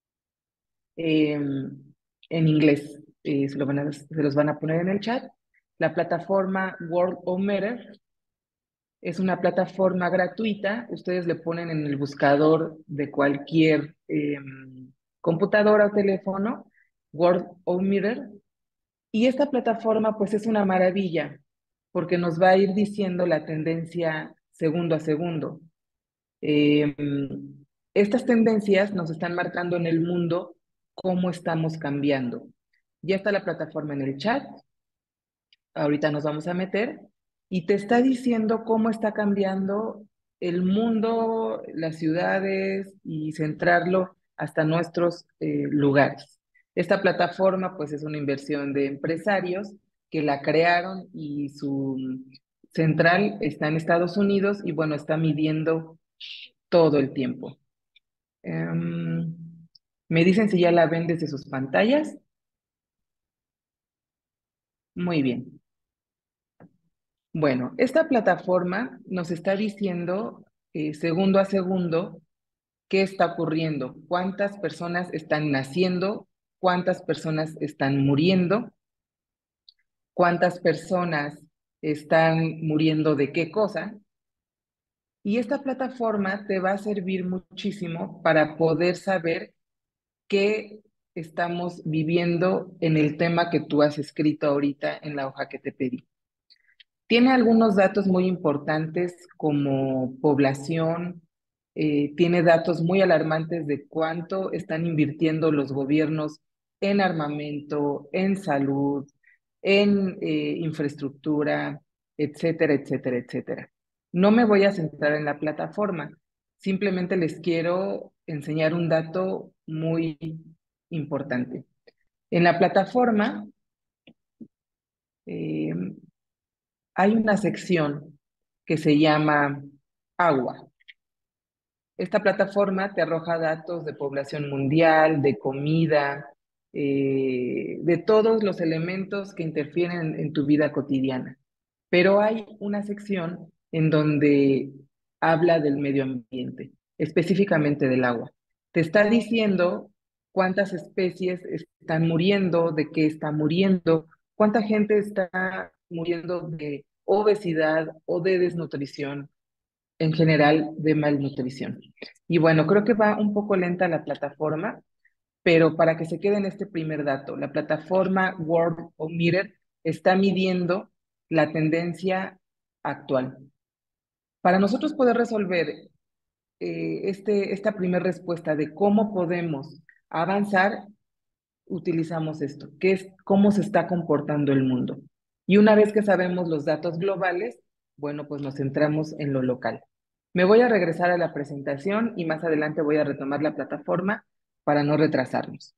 en inglés. Se los van a poner en el chat. La plataforma Worldometer es una plataforma gratuita. Ustedes le ponen en el buscador de cualquier computadora o teléfono, Worldometer, y esta plataforma pues es una maravilla porque nos va a ir diciendo la tendencia segundo a segundo. Estas tendencias nos están marcando en el mundo cómo estamos cambiando. Ya está la plataforma en el chat. Ahorita nos vamos a meter y te está diciendo cómo está cambiando el mundo, las ciudades y centrarlo hasta nuestros lugares. Esta plataforma pues es una inversión de empresarios que la crearon y su central está en Estados Unidos y bueno, está midiendo todo el tiempo. Me dicen si ya la ven desde sus pantallas. Muy bien. Bueno, esta plataforma nos está diciendo segundo a segundo qué está ocurriendo, cuántas personas están naciendo, cuántas personas están muriendo, cuántas personas están muriendo de qué cosa. Y esta plataforma te va a servir muchísimo para poder saber qué estamos viviendo en el tema que tú has escrito ahorita en la hoja que te pedí. Tiene algunos datos muy importantes como población, tiene datos muy alarmantes de cuánto están invirtiendo los gobiernos en armamento, en salud, en infraestructura, etcétera, etcétera, etcétera. No me voy a centrar en la plataforma, simplemente les quiero enseñar un dato muy importante. En la plataforma eh, hay una sección que se llama Agua. Esta plataforma te arroja datos de población mundial, de comida, de todos los elementos que interfieren en tu vida cotidiana. Pero hay una sección en donde habla del medio ambiente, específicamente del agua. Te está diciendo cuántas especies están muriendo, de qué está muriendo, cuánta gente está muriendo de obesidad o de desnutrición, en general de malnutrición. Y bueno, creo que va un poco lenta la plataforma, pero para que se quede en este primer dato, la plataforma Worldometer está midiendo la tendencia actual. Para nosotros poder resolver esta primera respuesta de cómo podemos avanzar, utilizamos esto, que es cómo se está comportando el mundo. Y una vez que sabemos los datos globales, bueno, pues nos centramos en lo local. Me voy a regresar a la presentación y más adelante voy a retomar la plataforma para no retrasarnos.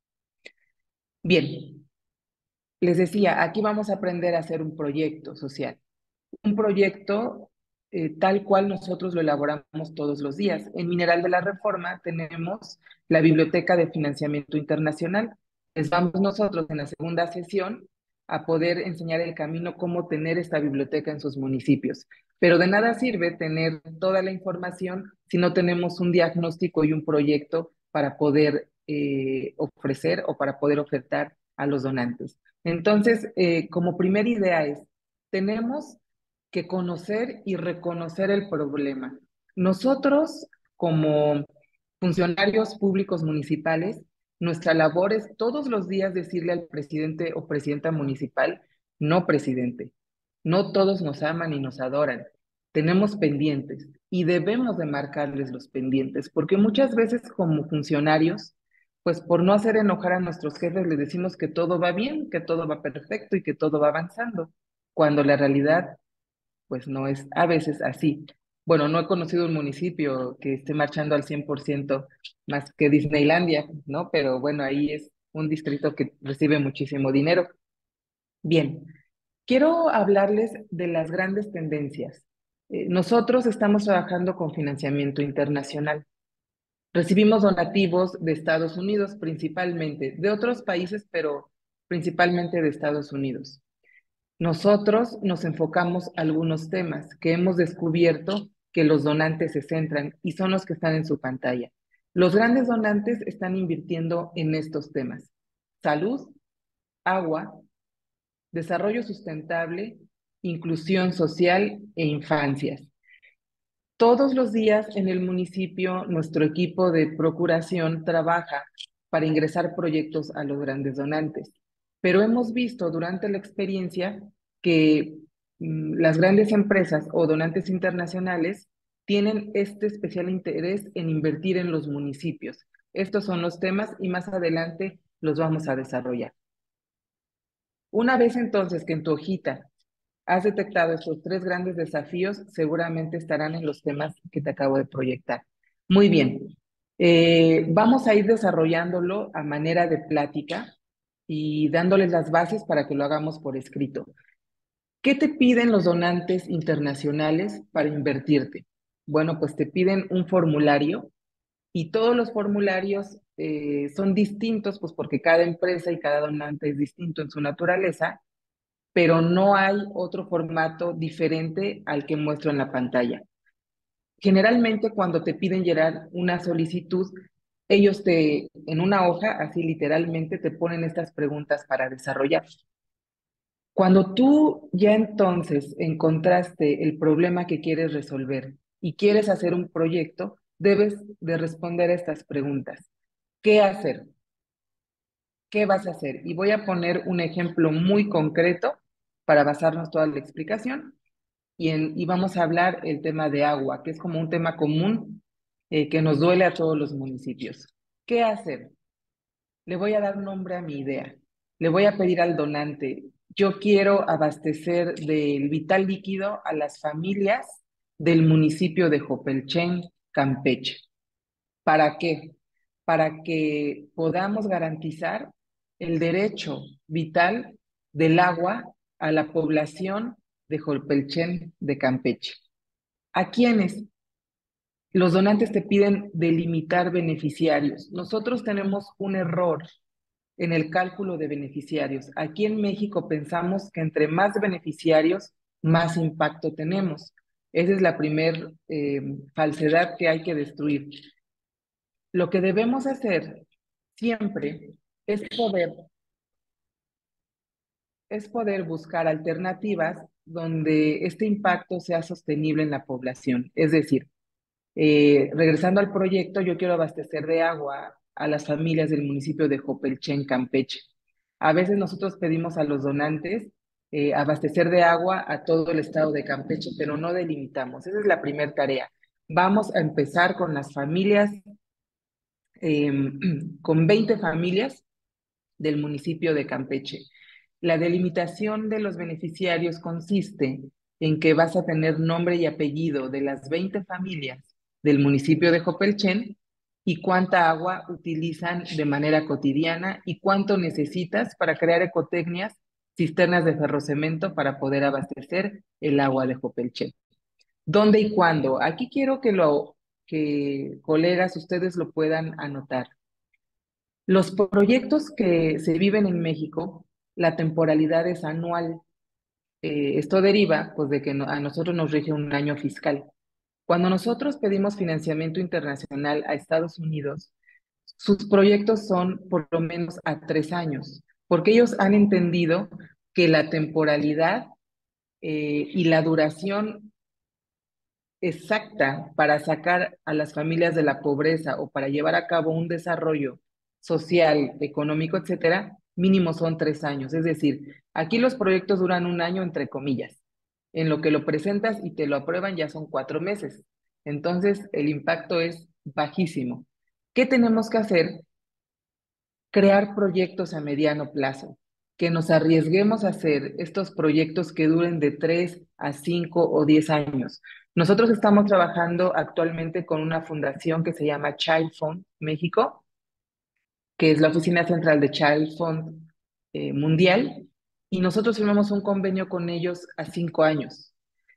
Bien, les decía, aquí vamos a aprender a hacer un proyecto social. Un proyecto tal cual nosotros lo elaboramos todos los días. En Mineral de la Reforma tenemos la Biblioteca de Financiamiento Internacional. Les vamos nosotros en la segunda sesión a poder enseñar el camino cómo tener esta biblioteca en sus municipios. Pero de nada sirve tener toda la información si no tenemos un diagnóstico y un proyecto para poder ofrecer o para poder ofertar a los donantes. Entonces, como primera idea es, tenemos que conocer y reconocer el problema. Nosotros, como funcionarios públicos municipales, nuestra labor es todos los días decirle al presidente o presidenta municipal, no presidente, no todos nos aman y nos adoran. Tenemos pendientes y debemos de marcarles los pendientes, porque muchas veces como funcionarios, pues por no hacer enojar a nuestros jefes les decimos que todo va bien, que todo va perfecto y que todo va avanzando, cuando la realidad pues no es a veces así. Bueno, no he conocido un municipio que esté marchando al 100% más que Disneylandia, ¿no? Pero bueno, ahí es un distrito que recibe muchísimo dinero. Bien, quiero hablarles de las grandes tendencias. Nosotros estamos trabajando con financiamiento internacional. Recibimos donativos de Estados Unidos principalmente, de otros países, pero principalmente de Estados Unidos. Nosotros nos enfocamos a algunos temas que hemos descubierto que los donantes se centran y son los que están en su pantalla. Los grandes donantes están invirtiendo en estos temas: salud, agua, desarrollo sustentable, inclusión social e infancias. Todos los días en el municipio, nuestro equipo de procuración trabaja para ingresar proyectos a los grandes donantes, pero hemos visto durante la experiencia que las grandes empresas o donantes internacionales tienen este especial interés en invertir en los municipios. Estos son los temas y más adelante los vamos a desarrollar. Una vez entonces que en tu hojita has detectado estos 3 grandes desafíos, seguramente estarán en los temas que te acabo de proyectar. Muy bien. Vamos a ir desarrollándolo a manera de plática y dándoles las bases para que lo hagamos por escrito. ¿Qué te piden los donantes internacionales para invertirte? Bueno, pues te piden un formulario y todos los formularios son distintos, pues porque cada empresa y cada donante es distinto en su naturaleza, pero no hay otro formato diferente al que muestro en la pantalla. Generalmente cuando te piden llenar una solicitud, ellos en una hoja, así literalmente, te ponen estas preguntas para desarrollar. Cuando tú ya entonces encontraste el problema que quieres resolver y quieres hacer un proyecto, debes de responder a estas preguntas. ¿Qué hacer? ¿Qué vas a hacer? Y voy a poner un ejemplo muy concreto para basarnos toda la explicación y vamos a hablar el tema de agua, que es como un tema común que nos duele a todos los municipios. ¿Qué hacer? Le voy a dar nombre a mi idea. Le voy a pedir al donante: yo quiero abastecer del vital líquido a las familias del municipio de Jopelchen, Campeche. ¿Para qué? Para que podamos garantizar el derecho vital del agua a la población de Jopelchen de Campeche. ¿A quiénes? Los donantes te piden delimitar beneficiarios. Nosotros tenemos un error en el cálculo de beneficiarios. Aquí en México pensamos que entre más beneficiarios, más impacto tenemos. Esa es la primera falsedad que hay que destruir. Lo que debemos hacer siempre es poder buscar alternativas donde este impacto sea sostenible en la población. Es decir, regresando al proyecto, yo quiero abastecer de agua a las familias del municipio de Jopelchen, Campeche. A veces nosotros pedimos a los donantes abastecer de agua a todo el estado de Campeche, pero no delimitamos. Esa es la primera tarea. Vamos a empezar con las familias, con 20 familias del municipio de Campeche. La delimitación de los beneficiarios consiste en que vas a tener nombre y apellido de las 20 familias del municipio de Jopelchen y cuánta agua utilizan de manera cotidiana y cuánto necesitas para crear ecotecnias, cisternas de ferrocemento para poder abastecer el agua de Jopelchen. ¿Dónde y cuándo? Aquí quiero que colegas, ustedes lo puedan anotar. Los proyectos que se viven en México, la temporalidad es anual. Esto deriva, pues, de que a nosotros nos rige un año fiscal. Cuando nosotros pedimos financiamiento internacional a Estados Unidos, sus proyectos son por lo menos a 3 años, porque ellos han entendido que la temporalidad y la duración exacta para sacar a las familias de la pobreza o para llevar a cabo un desarrollo social, económico, etcétera, mínimo son 3 años. Es decir, aquí los proyectos duran un año, entre comillas. En lo que lo presentas y te lo aprueban ya son 4 meses. Entonces, el impacto es bajísimo. ¿Qué tenemos que hacer? Crear proyectos a mediano plazo, que nos arriesguemos a hacer estos proyectos que duren de 3 a 5 o 10 años. Nosotros estamos trabajando actualmente con una fundación que se llama Child Fund México, que es la oficina central de Child Fund Mundial, y nosotros firmamos un convenio con ellos a 5 años.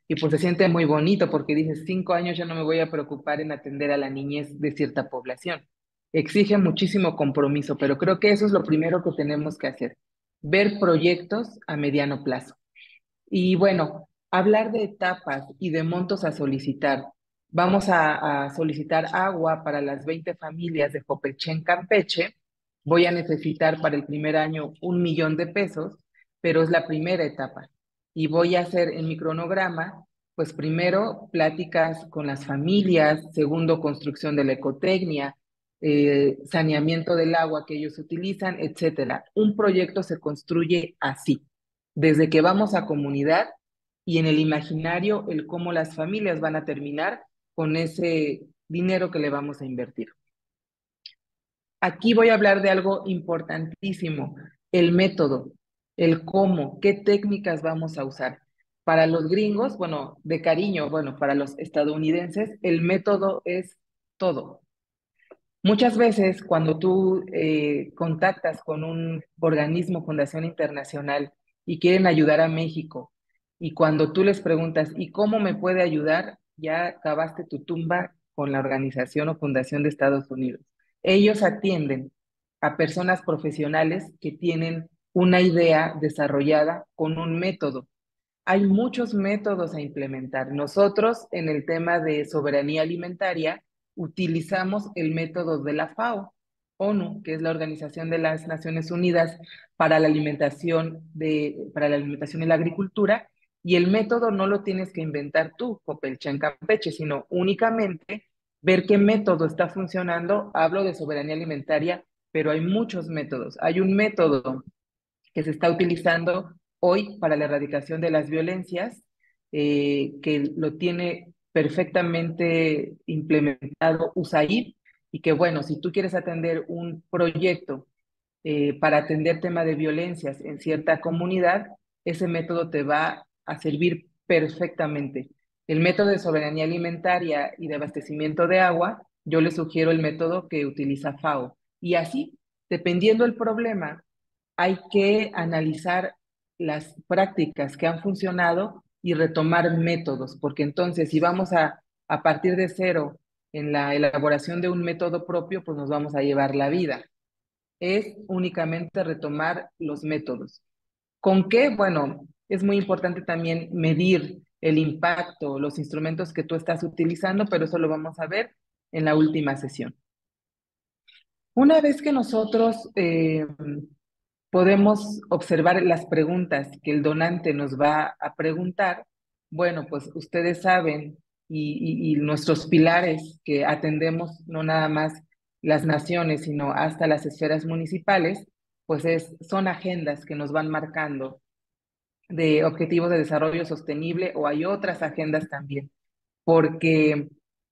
y pues se siente muy bonito porque dices, 5 años ya no me voy a preocupar en atender a la niñez de cierta población. Exige muchísimo compromiso, pero creo que eso es lo primero que tenemos que hacer, ver proyectos a mediano plazo. Y bueno, hablar de etapas y de montos a solicitar. Vamos a solicitar agua para las 20 familias de Jopelchen, Campeche. Voy a necesitar para el primer año 1 millón de pesos, pero es la primera etapa. Y voy a hacer en mi cronograma, pues primero pláticas con las familias, segundo construcción de la ecotecnia, saneamiento del agua que ellos utilizan, etcétera. Un proyecto se construye así desde que vamos a comunidad y en el imaginario el cómo las familias van a terminar con ese dinero que le vamos a invertir. Aquí voy a hablar de algo importantísimo, el método, el cómo, qué técnicas vamos a usar. Para los gringos, bueno, de cariño, bueno, para los estadounidenses, el método es todo. Muchas veces cuando tú contactas con un organismo, fundación internacional, y quieren ayudar a México, y cuando tú les preguntas, ¿y cómo me puede ayudar? Ya cavaste tu tumba con la organización o fundación de Estados Unidos. Ellos atienden a personas profesionales que tienen una idea desarrollada con un método. Hay muchos métodos a implementar. Nosotros en el tema de soberanía alimentaria utilizamos el método de la FAO, ONU, que es la Organización de las Naciones Unidas para la para la alimentación y la agricultura, y el método no lo tienes que inventar tú, Copelchan Campeche, sino únicamente ver qué método está funcionando. Hablo de soberanía alimentaria, pero hay muchos métodos. Hay un método que se está utilizando hoy para la erradicación de las violencias, que lo tiene perfectamente implementado USAID, y que bueno, si tú quieres atender un proyecto para atender tema de violencias en cierta comunidad, ese método te va a servir perfectamente. El método de soberanía alimentaria y de abastecimiento de agua, yo le sugiero el método que utiliza FAO. Y así, dependiendo del problema, hay que analizar las prácticas que han funcionado y retomar métodos, porque entonces si vamos a partir de cero en la elaboración de un método propio, pues nos vamos a llevar la vida. Es únicamente retomar los métodos. ¿Con qué? Bueno, es muy importante también medir el impacto, los instrumentos que tú estás utilizando, pero eso lo vamos a ver en la última sesión. Una vez que nosotros podemos observar las preguntas que el donante nos va a preguntar, bueno, pues ustedes saben y nuestros pilares que atendemos no nada más las naciones, sino hasta las esferas municipales, pues son agendas que nos van marcando de objetivos de desarrollo sostenible, o hay otras agendas también, porque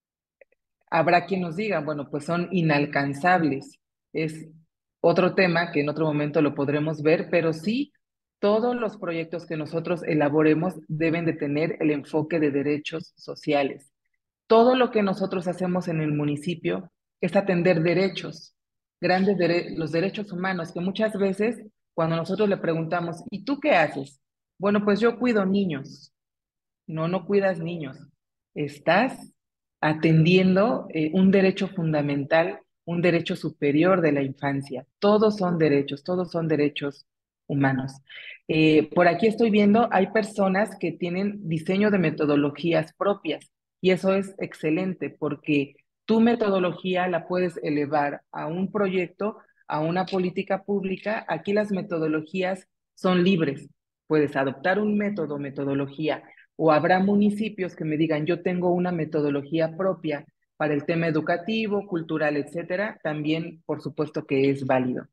habrá quien nos diga, bueno, pues son inalcanzables. Es otro tema que en otro momento lo podremos ver, pero sí, todos los proyectos que nosotros elaboremos deben de tener el enfoque de derechos sociales. Todo lo que nosotros hacemos en el municipio es atender derechos, los derechos humanos, que muchas veces cuando nosotros le preguntamos, ¿y tú qué haces? Bueno, pues yo cuido niños. No, no cuidas niños. Estás atendiendo un derecho fundamental, un derecho superior de la infancia. Todos son derechos humanos. Por aquí estoy viendo, hay personas que tienen diseño de metodologías propias, y eso es excelente porque tu metodología la puedes elevar a un proyecto, a una política pública. Aquí las metodologías son libres. Puedes adoptar un método, metodología, o habrá municipios que me digan, yo tengo una metodología propia para el tema educativo, cultural, etcétera. También, por supuesto que es válido.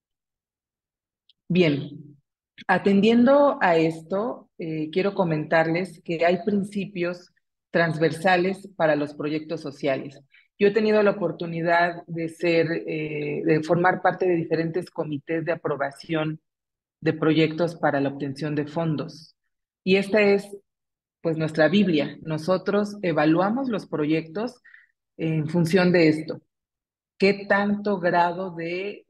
Bien, atendiendo a esto, quiero comentarles que hay principios transversales para los proyectos sociales. Yo he tenido la oportunidad de formar parte de diferentes comités de aprobación de proyectos para la obtención de fondos. Y esta es pues nuestra Biblia. Nosotros evaluamos los proyectos en función de esto. ¿Qué tanto grado de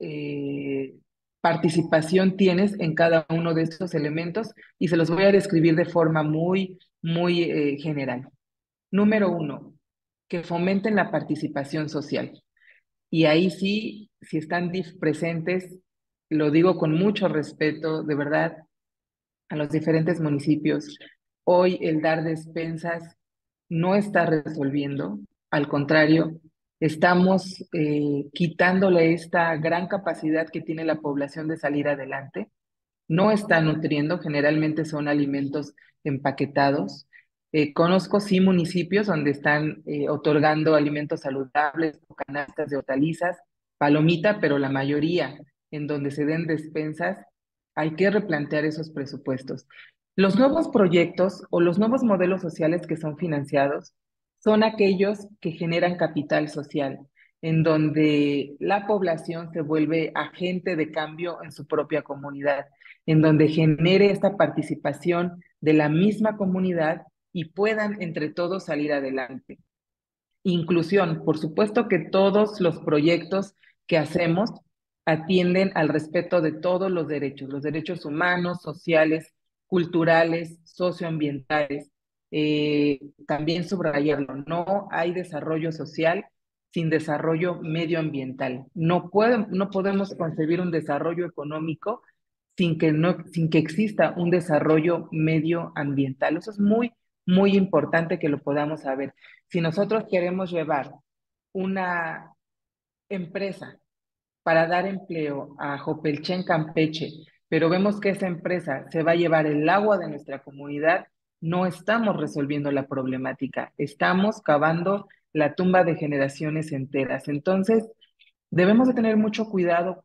participación tienes en cada uno de estos elementos? Y se los voy a describir de forma muy muy general. Número 1, que fomenten la participación social. Y ahí sí, si están presentes, lo digo con mucho respeto, de verdad, a los diferentes municipios. Hoy el dar despensas no está resolviendo, al contrario, estamos quitándole esta gran capacidad que tiene la población de salir adelante. No está nutriendo, generalmente son alimentos empaquetados. Conozco sí municipios donde están otorgando alimentos saludables, canastas de hortalizas, palomita, pero la mayoría en donde se den despensas, hay que replantear esos presupuestos. Los nuevos proyectos o los nuevos modelos sociales que son financiados son aquellos que generan capital social, en donde la población se vuelve agente de cambio en su propia comunidad, en donde genere esta participación de la misma comunidad y puedan entre todos salir adelante. Inclusión, por supuesto que todos los proyectos que hacemos atienden al respeto de todos los derechos humanos, sociales, culturales, socioambientales. También subrayarlo, no hay desarrollo social sin desarrollo medioambiental. No podemos concebir un desarrollo económico sin que exista un desarrollo medioambiental. Eso es muy importante que lo podamos saber. Si nosotros queremos llevar una empresa para dar empleo a Jopelchen, Campeche, pero vemos que esa empresa se va a llevar el agua de nuestra comunidad, no estamos resolviendo la problemática, estamos cavando la tumba de generaciones enteras. Entonces, debemos de tener mucho cuidado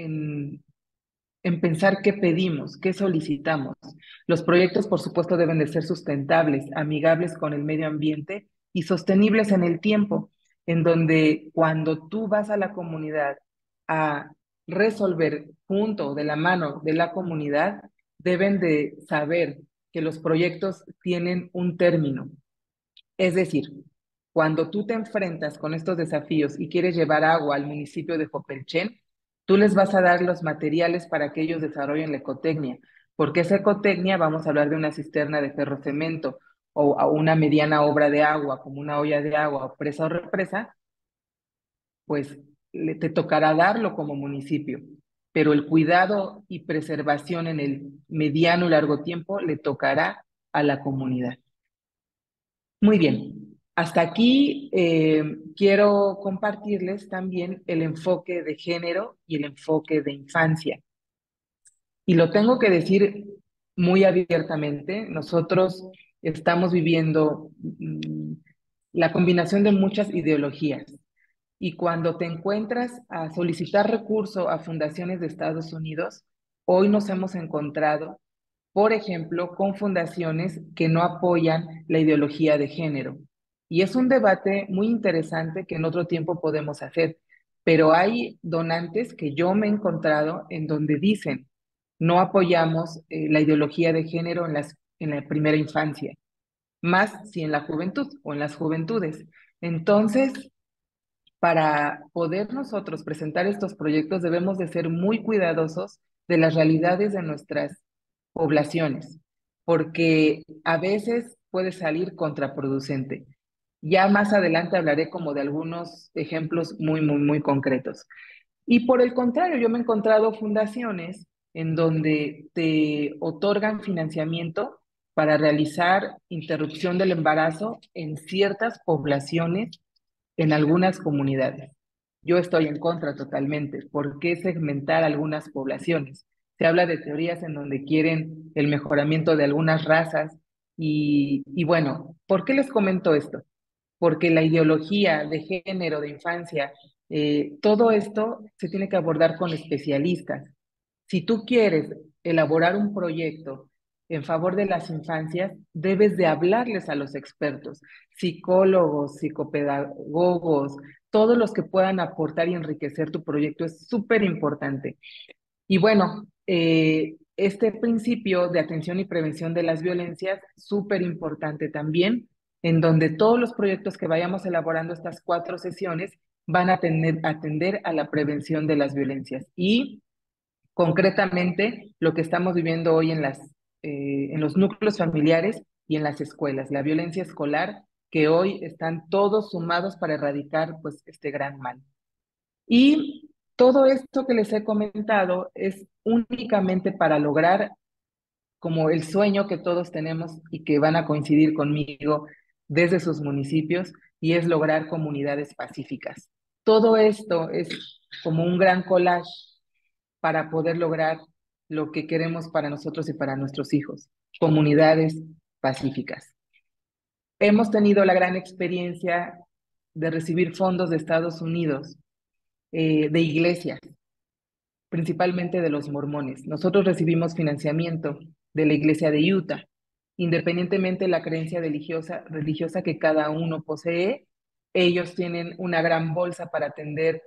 en pensar qué pedimos, qué solicitamos. Los proyectos, por supuesto, deben de ser sustentables, amigables con el medio ambiente y sostenibles en el tiempo, en donde cuando tú vas a la comunidad a resolver junto de la mano de la comunidad, deben de saber que los proyectos tienen un término. Es decir, cuando tú te enfrentas con estos desafíos y quieres llevar agua al municipio de Jopelchen, tú les vas a dar los materiales para que ellos desarrollen la ecotecnia, porque esa ecotecnia, vamos a hablar de una cisterna de ferrocemento o a una mediana obra de agua, como una olla de agua o presa o represa, pues te tocará darlo como municipio, pero el cuidado y preservación en el mediano y largo tiempo le tocará a la comunidad. Muy bien, hasta aquí quiero compartirles también el enfoque de género y el enfoque de infancia. Y lo tengo que decir muy abiertamente, nosotros estamos viviendo la combinación de muchas ideologías. Y cuando te encuentras a solicitar recurso a fundaciones de Estados Unidos, hoy nos hemos encontrado, por ejemplo, con fundaciones que no apoyan la ideología de género. Y es un debate muy interesante que en otro tiempo podemos hacer, pero hay donantes que yo me he encontrado en donde dicen, no apoyamos la ideología de género en la primera infancia, más si en la juventud o en las juventudes. Entonces, para poder nosotros presentar estos proyectos debemos de ser muy cuidadosos de las realidades de nuestras poblaciones, porque a veces puede salir contraproducente. Ya más adelante hablaré como de algunos ejemplos muy concretos. Y por el contrario, yo me he encontrado fundaciones en donde te otorgan financiamiento para realizar interrupción del embarazo en ciertas poblaciones en algunas comunidades. Yo estoy en contra totalmente. ¿Por qué segmentar algunas poblaciones? Se habla de teorías en donde quieren el mejoramiento de algunas razas y bueno, ¿por qué les comento esto? Porque la ideología de género, de infancia, todo esto se tiene que abordar con especialistas. Si tú quieres elaborar un proyecto en favor de las infancias, debes de hablarles a los expertos, psicólogos, psicopedagogos, todos los que puedan aportar y enriquecer tu proyecto es súper importante. Y bueno, este principio de atención y prevención de las violencias, súper importante también, en donde todos los proyectos que vayamos elaborando estas 4 sesiones van a atender a la prevención de las violencias. Y concretamente, lo que estamos viviendo hoy en los núcleos familiares y en las escuelas, la violencia escolar, que hoy están todos sumados para erradicar pues este gran mal. Y todo esto que les he comentado es únicamente para lograr como el sueño que todos tenemos y que van a coincidir conmigo desde sus municipios, y es lograr comunidades pacíficas. Todo esto es como un gran collage para poder lograr lo que queremos para nosotros y para nuestros hijos, comunidades pacíficas. Hemos tenido la gran experiencia de recibir fondos de Estados Unidos, de iglesias, principalmente de los mormones. Nosotros recibimos financiamiento de la iglesia de Utah, independientemente de la creencia religiosa que cada uno posee. Ellos tienen una gran bolsa para atender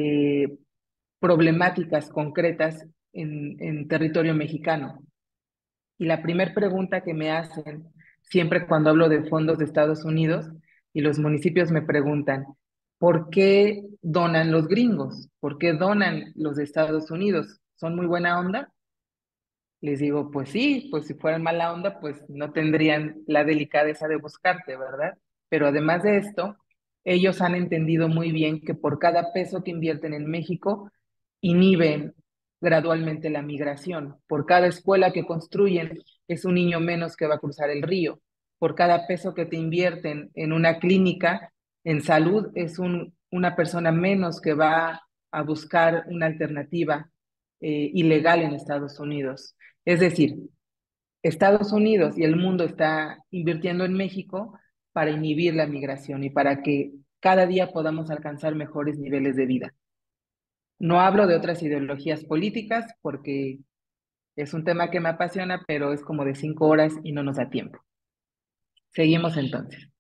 problemáticas concretas en territorio mexicano. Y la primera pregunta que me hacen siempre cuando hablo de fondos de Estados Unidos y los municipios me preguntan, ¿por qué donan los gringos? ¿Por qué donan los de Estados Unidos? ¿Son muy buena onda? Les digo, pues sí, pues si fueran mala onda, pues no tendrían la delicadeza de buscarte, ¿verdad? Pero además de esto, ellos han entendido muy bien que por cada peso que invierten en México, inhiben gradualmente la migración. Por cada escuela que construyen, es un niño menos que va a cruzar el río. Por cada peso que te invierten en una clínica, en salud, es una persona menos que va a buscar una alternativa ilegal en Estados Unidos. Es decir, Estados Unidos y el mundo está invirtiendo en México para inhibir la migración y para que cada día podamos alcanzar mejores niveles de vida. No hablo de otras ideologías políticas porque es un tema que me apasiona, pero es como de 5 horas y no nos da tiempo. Seguimos entonces.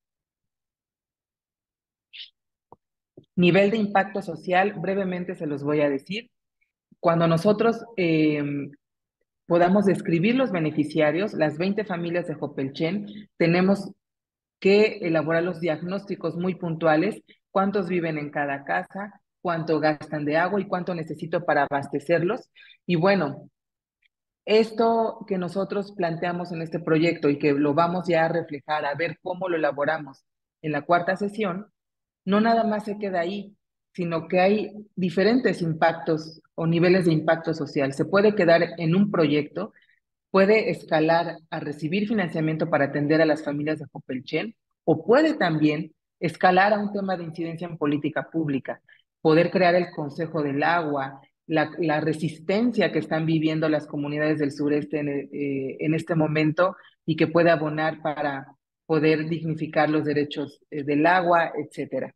Nivel de impacto social, brevemente se los voy a decir. Cuando nosotros podamos describir los beneficiarios, las 20 familias de Jopelchen, tenemos que elaborar los diagnósticos muy puntuales, cuántos viven en cada casa, cuánto gastan de agua y cuánto necesito para abastecerlos. Y bueno, esto que nosotros planteamos en este proyecto y que lo vamos ya a reflejar, a ver cómo lo elaboramos en la 4ª sesión, no nada más se queda ahí, sino que hay diferentes impactos o niveles de impacto social. Se puede quedar en un proyecto, puede escalar a recibir financiamiento para atender a las familias de Jopelchen, o puede también escalar a un tema de incidencia en política pública, poder crear el Consejo del Agua, la resistencia que están viviendo las comunidades del sureste en este momento y que puede abonar para poder dignificar los derechos del agua, etcétera.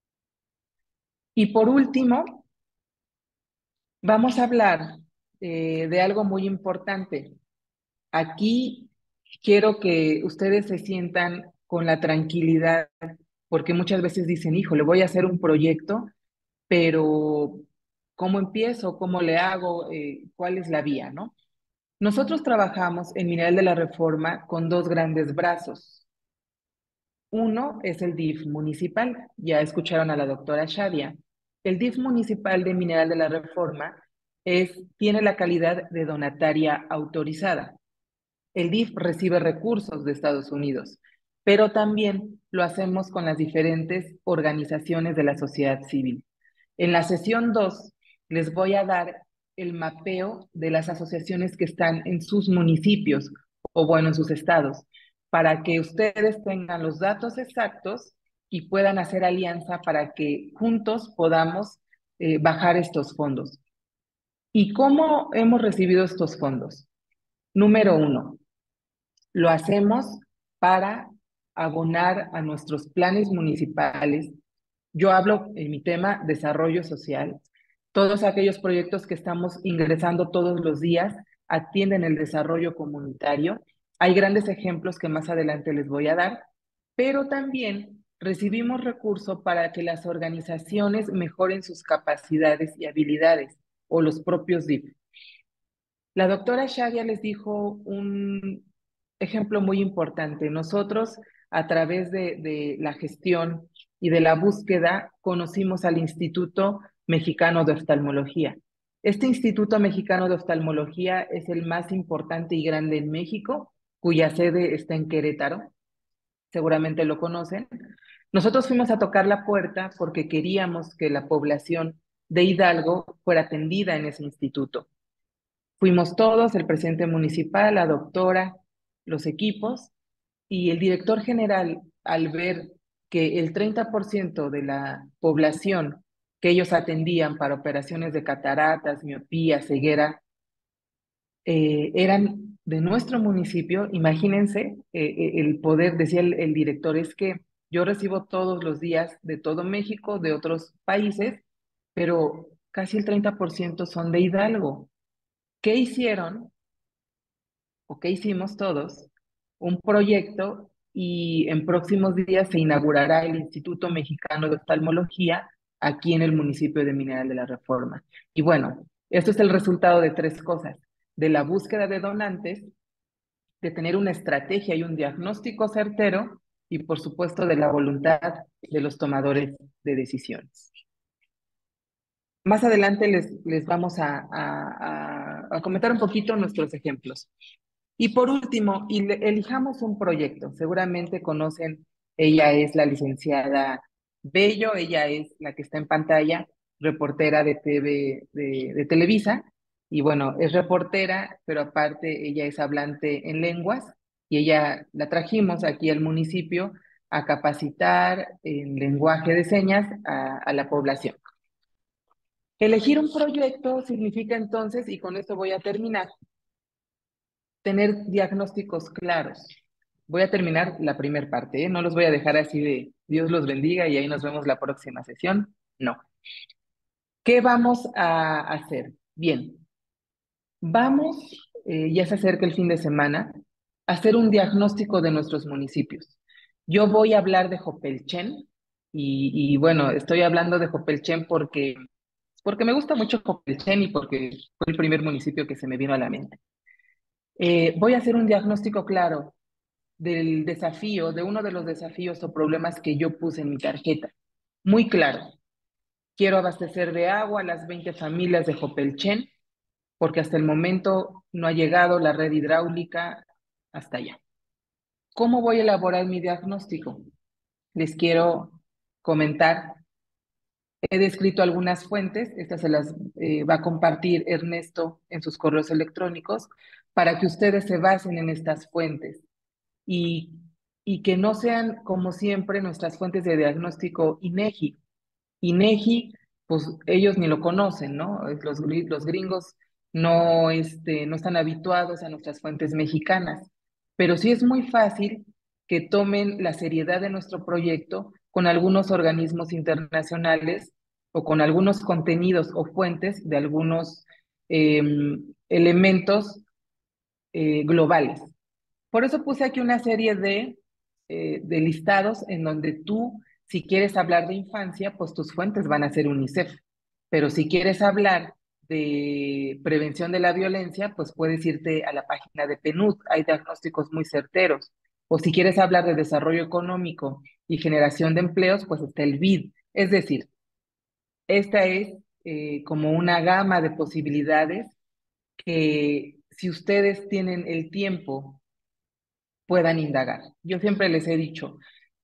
Y por último, vamos a hablar de algo muy importante. Aquí quiero que ustedes se sientan con la tranquilidad, porque muchas veces dicen, hijo, le voy a hacer un proyecto, pero ¿cómo empiezo? ¿Cómo le hago? ¿Cuál es la vía, no? Nosotros trabajamos en Mineral de la Reforma con 2 grandes brazos. Uno es el DIF municipal, ya escucharon a la doctora Shadia. El DIF municipal de Mineral de la Reforma tiene la calidad de donataria autorizada. El DIF recibe recursos de Estados Unidos, pero también lo hacemos con las diferentes organizaciones de la sociedad civil. En la sesión 2 les voy a dar el mapeo de las asociaciones que están en sus municipios o bueno, en sus estados, para que ustedes tengan los datos exactos y puedan hacer alianza para que juntos podamos bajar estos fondos. ¿Y cómo hemos recibido estos fondos? Número 1, lo hacemos para abonar a nuestros planes municipales. Yo hablo en mi tema desarrollo social. Todos aquellos proyectos que estamos ingresando todos los días atienden el desarrollo comunitario. Hay grandes ejemplos que más adelante les voy a dar, pero también recibimos recursos para que las organizaciones mejoren sus capacidades y habilidades o los propios DIF. La doctora Shadia les dijo un ejemplo muy importante. Nosotros, a través de la gestión y de la búsqueda, conocimos al Instituto Mexicano de Oftalmología. Este Instituto Mexicano de Oftalmología es el más importante y grande en México. cuya sede está en Querétaro, seguramente lo conocen. Nosotros fuimos a tocar la puerta porque queríamos que la población de Hidalgo fuera atendida en ese instituto. Fuimos todos, el presidente municipal, la doctora, los equipos, y el director general, al ver que el 30% de la población que ellos atendían para operaciones de cataratas, miopía, ceguera, eran de nuestro municipio. Imagínense el poder, decía el director, es que yo recibo todos los días de todo México, de otros países, pero casi el 30% son de Hidalgo. ¿Qué hicieron o qué hicimos todos? Un proyecto, y en próximos días se inaugurará el Instituto Mexicano de Oftalmología aquí en el municipio de Mineral de la Reforma. Y bueno, esto es el resultado de tres cosas: de la búsqueda de donantes, de tener una estrategia y un diagnóstico certero, y por supuesto de la voluntad de los tomadores de decisiones. Más adelante les vamos a comentar un poquito nuestros ejemplos. Y por último, elijamos un proyecto. Seguramente conocen, ella es la licenciada Bello, ella es la que está en pantalla, reportera de TV, de Televisa, y bueno, es reportera, pero aparte ella es hablante en lenguas, y ella la trajimos aquí al municipio a capacitar en lenguaje de señas a la población. Elegir un proyecto significa entonces, y con esto voy a terminar, tener diagnósticos claros. Voy a terminar la primera parte, ¿eh? No los voy a dejar así de Dios los bendiga y ahí nos vemos la próxima sesión. No. ¿Qué vamos a hacer? Bien, vamos, ya se acerca el fin de semana, a hacer un diagnóstico de nuestros municipios. Yo voy a hablar de Jopelchen y bueno, estoy hablando de Jopelchen porque me gusta mucho Jopelchen y porque fue el primer municipio que se me vino a la mente. Voy a hacer un diagnóstico claro del desafío, de uno de los desafíos o problemas que yo puse en mi tarjeta. Muy claro. Quiero abastecer de agua a las 20 familias de Jopelchen, porque hasta el momento no ha llegado la red hidráulica hasta allá. ¿Cómo voy a elaborar mi diagnóstico? Les quiero comentar. He descrito algunas fuentes, estas se las va a compartir Ernesto en sus correos electrónicos, para que ustedes se basen en estas fuentes y, y que no sean, como siempre, nuestras fuentes de diagnóstico INEGI. INEGI, pues ellos ni lo conocen, ¿no? Los gringos no, no están habituados a nuestras fuentes mexicanas, pero sí es muy fácil que tomen la seriedad de nuestro proyecto con algunos organismos internacionales o con algunos contenidos o fuentes de algunos elementos globales. Por eso puse aquí una serie de listados en donde tú, si quieres hablar de infancia, pues tus fuentes van a ser UNICEF. Pero si quieres hablar de prevención de la violencia, pues puedes irte a la página de PNUD, hay diagnósticos muy certeros. O si quieres hablar de desarrollo económico y generación de empleos, pues está el BID. Es decir, esta es como una gama de posibilidades que, si ustedes tienen el tiempo, puedan indagar. Yo siempre les he dicho,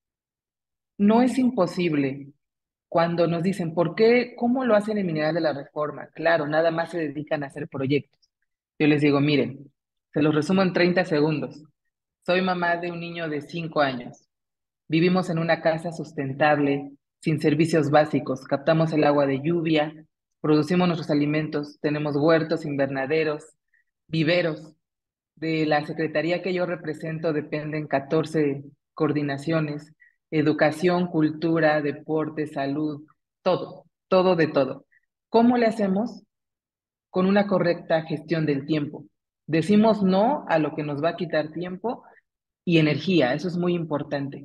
no es imposible cuando nos dicen, ¿por qué? ¿Cómo lo hacen en Mineral de la Reforma? Claro, nada más se dedican a hacer proyectos. Yo les digo, miren, se los resumo en 30 segundos. Soy mamá de un niño de 5 años. Vivimos en una casa sustentable, sin servicios básicos. Captamos el agua de lluvia, producimos nuestros alimentos, tenemos huertos, invernaderos, viveros. De la secretaría que yo represento dependen 14 coordinaciones: educación, cultura, deporte, salud, todo, todo de todo. ¿Cómo le hacemos? Con una correcta gestión del tiempo. Decimos no a lo que nos va a quitar tiempo y energía, eso es muy importante.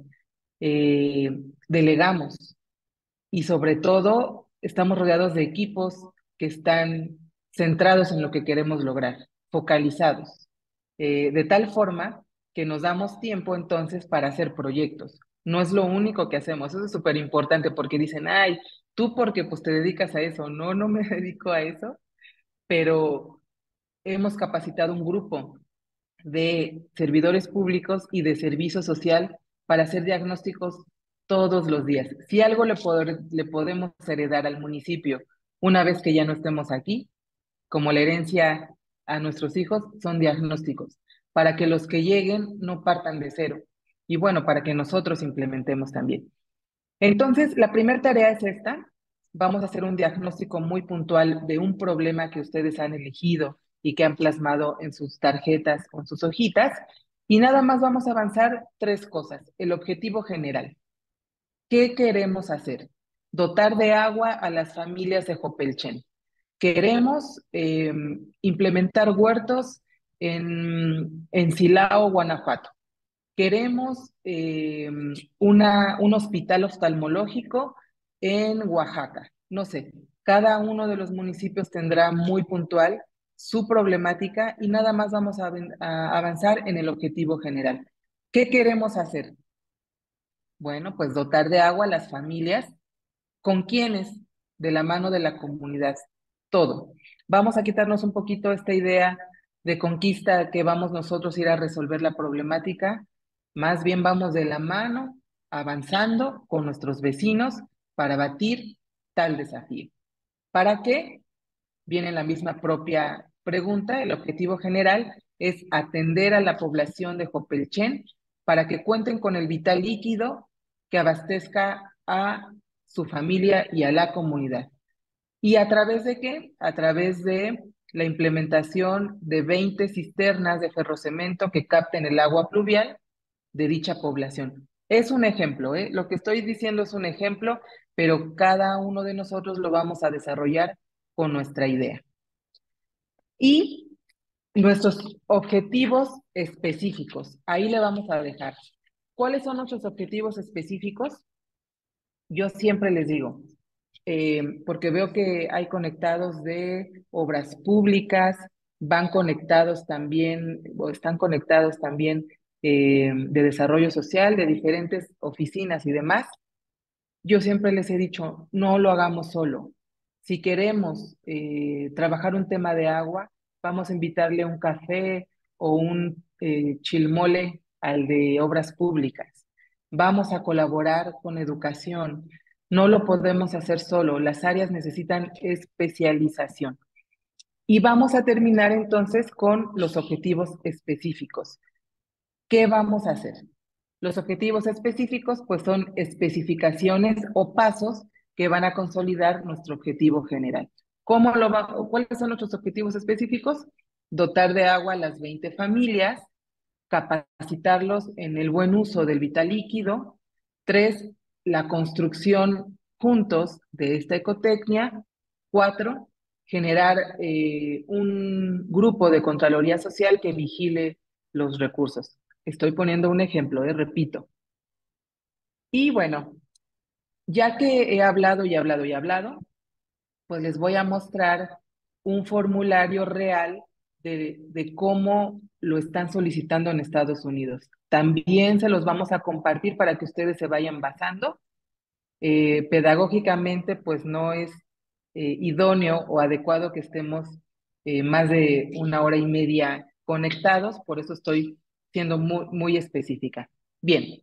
Delegamos, y sobre todo estamos rodeados de equipos que están centrados en lo que queremos lograr, focalizados, de tal forma que nos damos tiempo entonces para hacer proyectos. No es lo único que hacemos, eso es súper importante, porque dicen, ay, tú porque pues te dedicas a eso. No, no me dedico a eso, pero hemos capacitado un grupo de servidores públicos y de servicio social para hacer diagnósticos todos los días. Si algo le podemos heredar al municipio una vez que ya no estemos aquí, como la herencia a nuestros hijos, son diagnósticos, para que los que lleguen no partan de cero. Y bueno, para que nosotros implementemos también. Entonces, la primera tarea es esta. Vamos a hacer un diagnóstico muy puntual de un problema que ustedes han elegido y que han plasmado en sus tarjetas o en sus hojitas. Y nada más vamos a avanzar 3 cosas. El objetivo general. ¿Qué queremos hacer? Dotar de agua a las familias de Jopelchen. Queremos implementar huertos en Silao, Guanajuato. Queremos un hospital oftalmológico en Oaxaca. No sé, cada uno de los municipios tendrá muy puntual su problemática y nada más vamos a avanzar en el objetivo general. ¿Qué queremos hacer? Bueno, pues dotar de agua a las familias. ¿Con quiénes? De la mano de la comunidad. Todo. Vamos a quitarnos un poquito esta idea de conquista que vamos nosotros a ir a resolver la problemática. Más bien vamos de la mano, avanzando con nuestros vecinos para batir tal desafío. ¿Para qué? Viene la misma propia pregunta. El objetivo general es atender a la población de Jopelchen para que cuenten con el vital líquido que abastezca a su familia y a la comunidad. ¿Y a través de qué? A través de la implementación de 20 cisternas de ferrocemento que capten el agua pluvial de dicha población. Es un ejemplo, ¿eh? Lo que estoy diciendo es un ejemplo, pero cada uno de nosotros lo vamos a desarrollar con nuestra idea. Y nuestros objetivos específicos, ahí le vamos a dejar. ¿Cuáles son nuestros objetivos específicos? Yo siempre les digo, porque veo que hay conectados de obras públicas, van conectados también, o están conectados también de desarrollo social, de diferentes oficinas y demás. Yo siempre les he dicho, no lo hagamos solo. Si queremos trabajar un tema de agua, vamos a invitarle un café o un chilmole al de obras públicas. Vamos a colaborar con educación. No lo podemos hacer solo. Las áreas necesitan especialización. Y vamos a terminar entonces con los objetivos específicos. ¿Qué vamos a hacer? Los objetivos específicos, pues son especificaciones o pasos que van a consolidar nuestro objetivo general. ¿Cuáles son nuestros objetivos específicos? Dotar de agua a las 20 familias, capacitarlos en el buen uso del vital líquido. 3, la construcción juntos de esta ecotecnia. 4, generar un grupo de Contraloría Social que vigile los recursos. Estoy poniendo un ejemplo, repito. Y bueno, ya que he hablado y hablado y hablado, pues les voy a mostrar un formulario real de cómo lo están solicitando en Estados Unidos. También se los vamos a compartir para que ustedes se vayan basando. Pedagógicamente, pues no es idóneo o adecuado que estemos más de 1 hora y media conectados, por eso estoy siendo muy específica. Bien,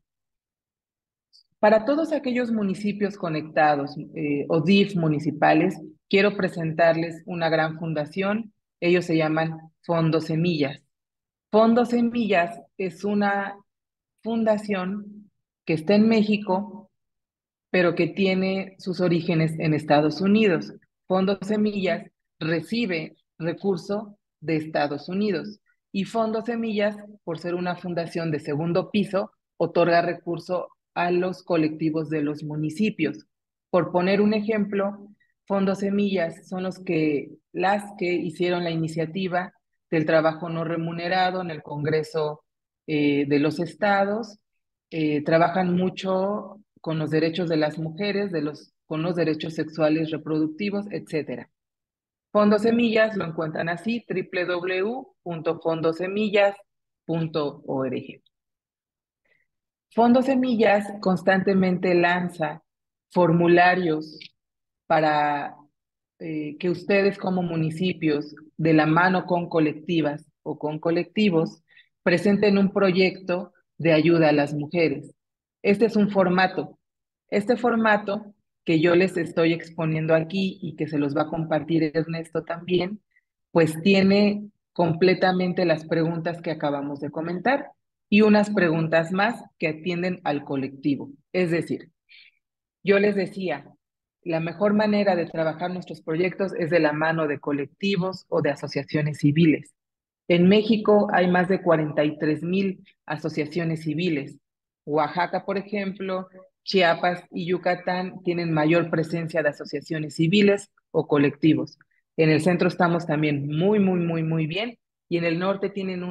para todos aquellos municipios conectados o DIF municipales, quiero presentarles una gran fundación. Ellos se llaman Fondo Semillas. Fondo Semillas es una fundación que está en México, pero que tiene sus orígenes en Estados Unidos. Fondo Semillas recibe recurso de Estados Unidos y Fondo Semillas, por ser una fundación de segundo piso, otorga recurso a los colectivos de los municipios. Por poner un ejemplo, Fondo Semillas son las que hicieron la iniciativa del trabajo no remunerado en el Congreso de los Estados. Trabajan mucho con los derechos de las mujeres, con los derechos sexuales reproductivos, etc. Fondo Semillas lo encuentran así, www.fondosemillas.org. Fondo Semillas constantemente lanza formularios para que ustedes como municipios, de la mano con colectivas o con colectivos, presenten un proyecto de ayuda a las mujeres. Este es un formato. Este formato que yo les estoy exponiendo aquí y que se los va a compartir Ernesto también, pues tiene completamente las preguntas que acabamos de comentar y unas preguntas más que atienden al colectivo. Es decir, yo les decía, la mejor manera de trabajar nuestros proyectos es de la mano de colectivos o de asociaciones civiles. En México hay más de 43,000 asociaciones civiles. Oaxaca, por ejemplo, Chiapas y Yucatán tienen mayor presencia de asociaciones civiles o colectivos. En el centro estamos también muy bien, y en el norte tienen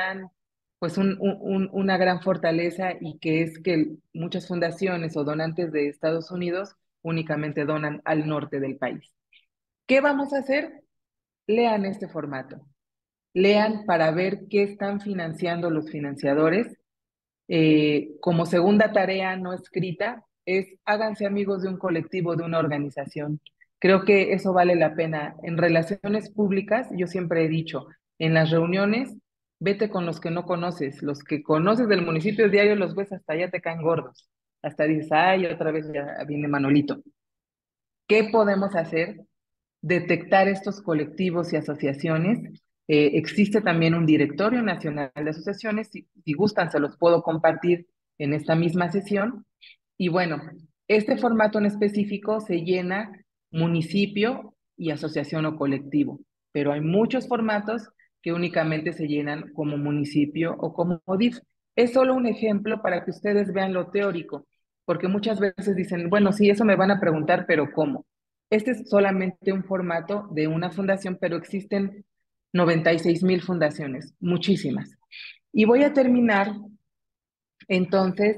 una gran fortaleza, y que es que muchas fundaciones o donantes de Estados Unidos únicamente donan al norte del país. ¿Qué vamos a hacer? Lean este formato. Lean para ver qué están financiando los financiadores. Como segunda tarea no escrita, es háganse amigos de un colectivo, de una organización. Creo que eso vale la pena. En relaciones públicas, yo siempre he dicho, en las reuniones, vete con los que no conoces. Los que conoces del municipio diario los ves hasta allá te caen gordos. Hasta dices, ay, otra vez ya viene Manolito. ¿Qué podemos hacer? Detectar estos colectivos y asociaciones. Existe también un directorio nacional de asociaciones, si gustan se los puedo compartir en esta misma sesión. Y bueno, este formato en específico se llena municipio y asociación o colectivo, pero hay muchos formatos que únicamente se llenan como municipio o como DIF. Es solo un ejemplo para que ustedes vean lo teórico, porque muchas veces dicen, bueno, sí, eso me van a preguntar, pero ¿cómo? Este es solamente un formato de una fundación, pero existen 96,000 fundaciones, muchísimas. Y voy a terminar entonces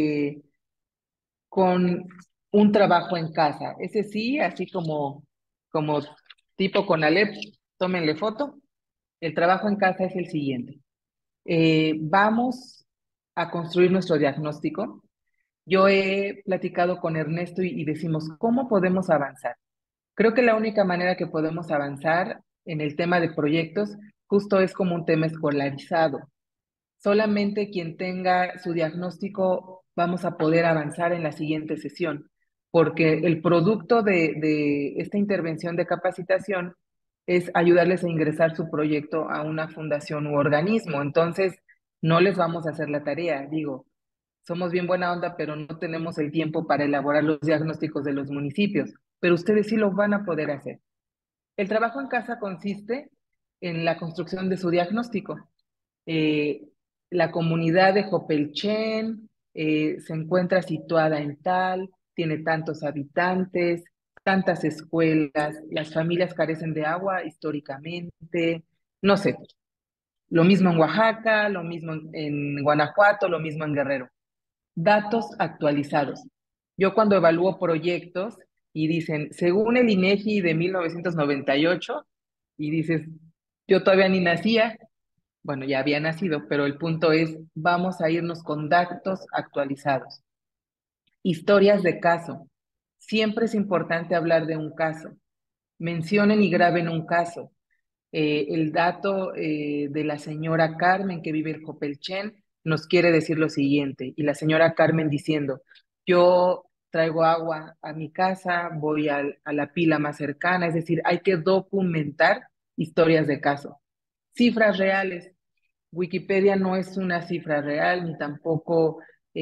con un trabajo en casa. Ese sí, así como tipo con Alep, tómenle foto. El trabajo en casa es el siguiente. Vamos a construir nuestro diagnóstico. Yo he platicado con Ernesto y decimos, ¿cómo podemos avanzar? Creo que la única manera que podemos avanzar en el tema de proyectos justo es como un tema escolarizado. Solamente quien tenga su diagnóstico vamos a poder avanzar en la siguiente sesión, porque el producto de esta intervención de capacitación es ayudarles a ingresar su proyecto a una fundación u organismo. Entonces, no les vamos a hacer la tarea. Digo, somos bien buena onda, pero no tenemos el tiempo para elaborar los diagnósticos de los municipios, pero ustedes sí lo van a poder hacer. El trabajo en casa consiste en la construcción de su diagnóstico. Eh, la comunidad de Jopelchen se encuentra situada en tal, tiene tantos habitantes, tantas escuelas, las familias carecen de agua históricamente, no sé, lo mismo en Oaxaca, lo mismo en Guanajuato, lo mismo en Guerrero. Datos actualizados. Yo cuando evalúo proyectos y dicen, según el INEGI de 1998, y dices, yo todavía ni nacía, bueno, ya había nacido, pero el punto es, vamos a irnos con datos actualizados. Historias de caso. Siempre es importante hablar de un caso. Mencionen y graben un caso. El dato de la señora Carmen que vive en Jopelchen nos quiere decir lo siguiente, y la señora Carmen diciendo, yo traigo agua a mi casa, voy a la pila más cercana, es decir, hay que documentar historias de caso. Cifras reales. Wikipedia no es una cifra real, ni tampoco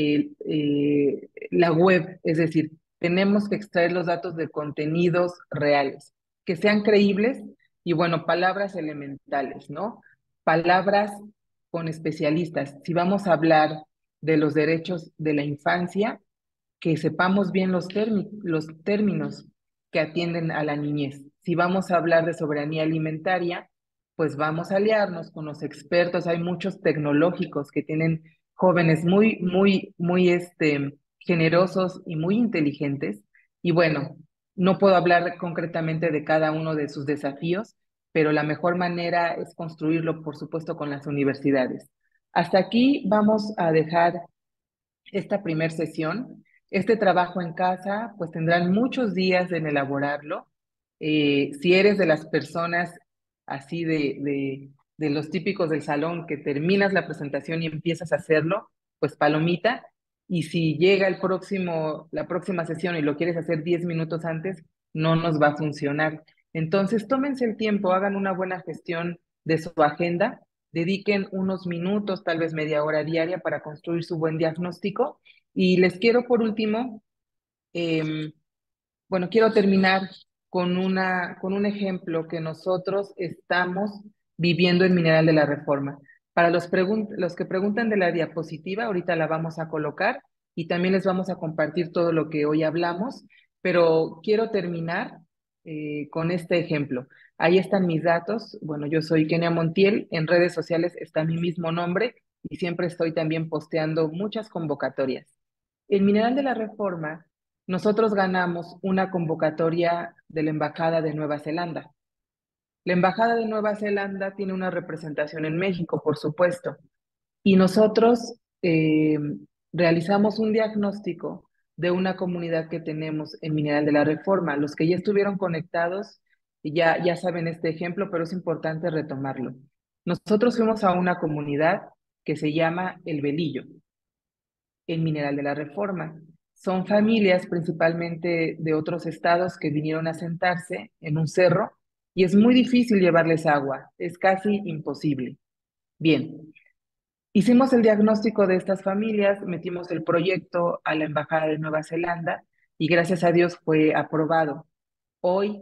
la web, es decir, tenemos que extraer los datos de contenidos reales, que sean creíbles y, bueno, palabras elementales, ¿no? Palabras con especialistas. Si vamos a hablar de los derechos de la infancia, que sepamos bien los términos que atienden a la niñez. Si vamos a hablar de soberanía alimentaria, pues vamos a aliarnos con los expertos. Hay muchos tecnológicos que tienen jóvenes muy generosos y muy inteligentes. Y bueno, no puedo hablar concretamente de cada uno de sus desafíos, pero la mejor manera es construirlo, por supuesto, con las universidades. Hasta aquí vamos a dejar esta primer sesión. Este trabajo en casa, pues tendrán muchos días en elaborarlo. Si eres de las personas así de los típicos del salón, que terminas la presentación y empiezas a hacerlo, pues palomita. Y si llega la próxima sesión y lo quieres hacer 10 minutos antes, no nos va a funcionar. Entonces, tómense el tiempo, hagan una buena gestión de su agenda, dediquen unos minutos, tal vez media hora diaria, para construir su buen diagnóstico. Y les quiero, por último, bueno, quiero terminar con un ejemplo que nosotros estamos viviendo en Mineral de la Reforma. Para los que preguntan de la diapositiva, ahorita la vamos a colocar y también les vamos a compartir todo lo que hoy hablamos, pero quiero terminar con este ejemplo. Ahí están mis datos. Bueno, yo soy Kenia Montiel, en redes sociales está mi mismo nombre y siempre estoy también posteando muchas convocatorias. En Mineral de la Reforma, nosotros ganamos una convocatoria de la Embajada de Nueva Zelanda. La Embajada de Nueva Zelanda tiene una representación en México, por supuesto, y nosotros realizamos un diagnóstico de una comunidad que tenemos en Mineral de la Reforma. Los que ya estuvieron conectados ya saben este ejemplo, pero es importante retomarlo. Nosotros fuimos a una comunidad que se llama El Velillo, en Mineral de la Reforma. Son familias principalmente de otros estados que vinieron a sentarse en un cerro y es muy difícil llevarles agua, es casi imposible. Bien, hicimos el diagnóstico de estas familias, metimos el proyecto a la Embajada de Nueva Zelanda y gracias a Dios fue aprobado. Hoy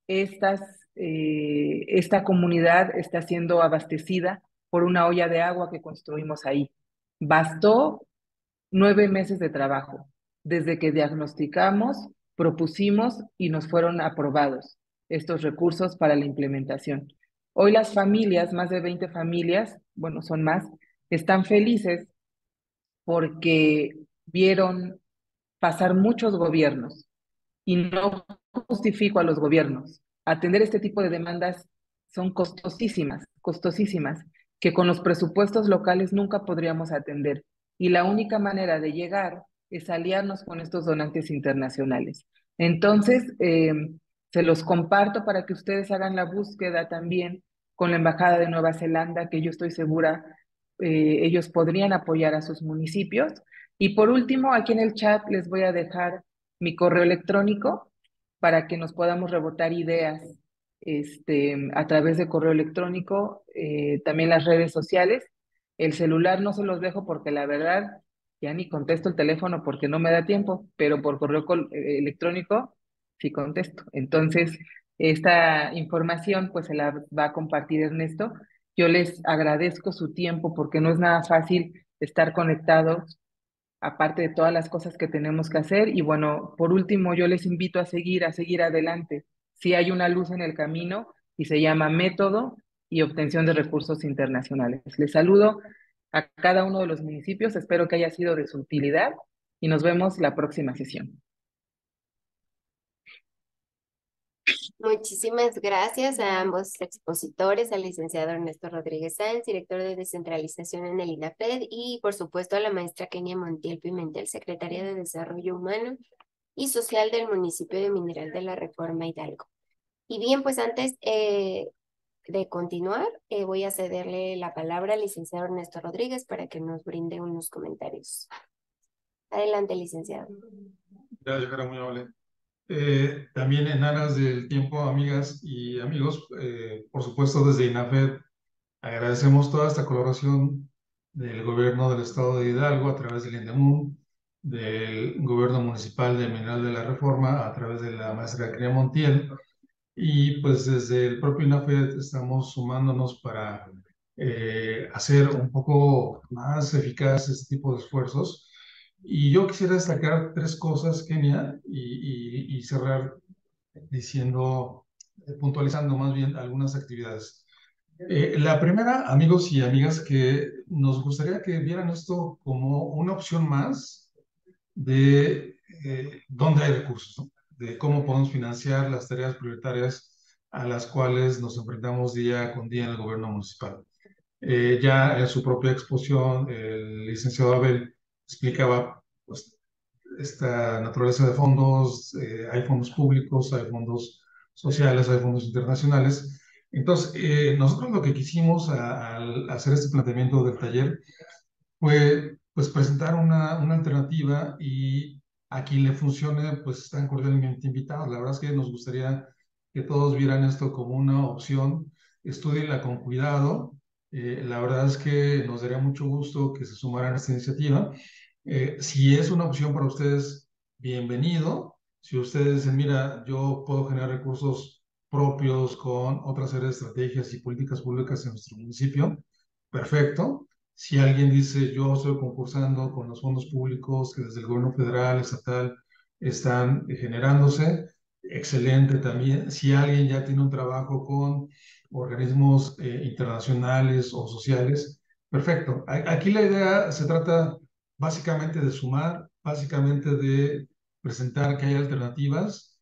esta comunidad está siendo abastecida por una olla de agua que construimos ahí. Bastó 9 meses de trabajo, desde que diagnosticamos, propusimos y nos fueron aprobados estos recursos para la implementación. Hoy las familias, más de 20 familias, bueno, son más, están felices porque vieron pasar muchos gobiernos y no justifico a los gobiernos. Atender este tipo de demandas son costosísimas, costosísimas, que con los presupuestos locales nunca podríamos atender. Y la única manera de llegar es aliarnos con estos donantes internacionales. Entonces, se los comparto para que ustedes hagan la búsqueda también con la Embajada de Nueva Zelanda, que yo estoy segura ellos podrían apoyar a sus municipios. Y por último, aquí en el chat les voy a dejar mi correo electrónico para que nos podamos rebotar ideas a través de correo electrónico, también las redes sociales. El celular no se los dejo porque la verdad ya ni contesto el teléfono porque no me da tiempo, pero por correo electrónico sí contesto. Entonces, esta información pues se la va a compartir Ernesto. Yo les agradezco su tiempo porque no es nada fácil estar conectados aparte de todas las cosas que tenemos que hacer. Y bueno, por último, yo les invito a seguir adelante. Si hay una luz en el camino y se llama método y obtención de recursos internacionales. Les saludo a cada uno de los municipios, espero que haya sido de su utilidad y nos vemos la próxima sesión. Muchísimas gracias a ambos expositores, al licenciado Ernesto Rodríguez Sáenz, director de descentralización en el INAFED, y por supuesto a la maestra Kenia Montiel Pimentel, secretaria de Desarrollo Humano y Social del municipio de Mineral de la Reforma, Hidalgo. Y bien, pues antes de continuar, voy a cederle la palabra al licenciado Ernesto Rodríguez para que nos brinde unos comentarios. Adelante, licenciado. Gracias, Jara, muy amable. También en aras del tiempo, amigas y amigos, por supuesto desde INAFED agradecemos toda esta colaboración del gobierno del estado de Hidalgo a través del INDEMUN, del gobierno municipal de Mineral de la Reforma a través de la maestra Kenia Montiel, y pues desde el propio INAFED estamos sumándonos para hacer un poco más eficaz este tipo de esfuerzos. Y yo quisiera destacar tres cosas, Kenia, y cerrar diciendo, puntualizando más bien algunas actividades. La primera, amigos y amigas, que nos gustaría que vieran esto como una opción más de dónde hay recursos, ¿no? De cómo podemos financiar las tareas prioritarias a las cuales nos enfrentamos día con día en el gobierno municipal. Ya en su propia exposición, el licenciado Abel explicaba pues, esta naturaleza de fondos, hay fondos públicos, hay fondos sociales, hay fondos internacionales. Entonces, nosotros lo que quisimos al hacer este planteamiento del taller fue pues presentar una alternativa, y a quien le funcione pues están cordialmente invitados. La verdad es que nos gustaría que todos vieran esto como una opción, estudienla con cuidado. La verdad es que nos daría mucho gusto que se sumaran a esta iniciativa. Si es una opción para ustedes, bienvenido. Si ustedes dicen, mira, yo puedo generar recursos propios con otra serie de estrategias y políticas públicas en nuestro municipio, perfecto. Si alguien dice, yo estoy concursando con los fondos públicos que desde el gobierno federal, estatal, están generándose, excelente también. Si alguien ya tiene un trabajo con organismos internacionales o sociales, perfecto. Aquí la idea se trata básicamente de sumar, básicamente de presentar que hay alternativas,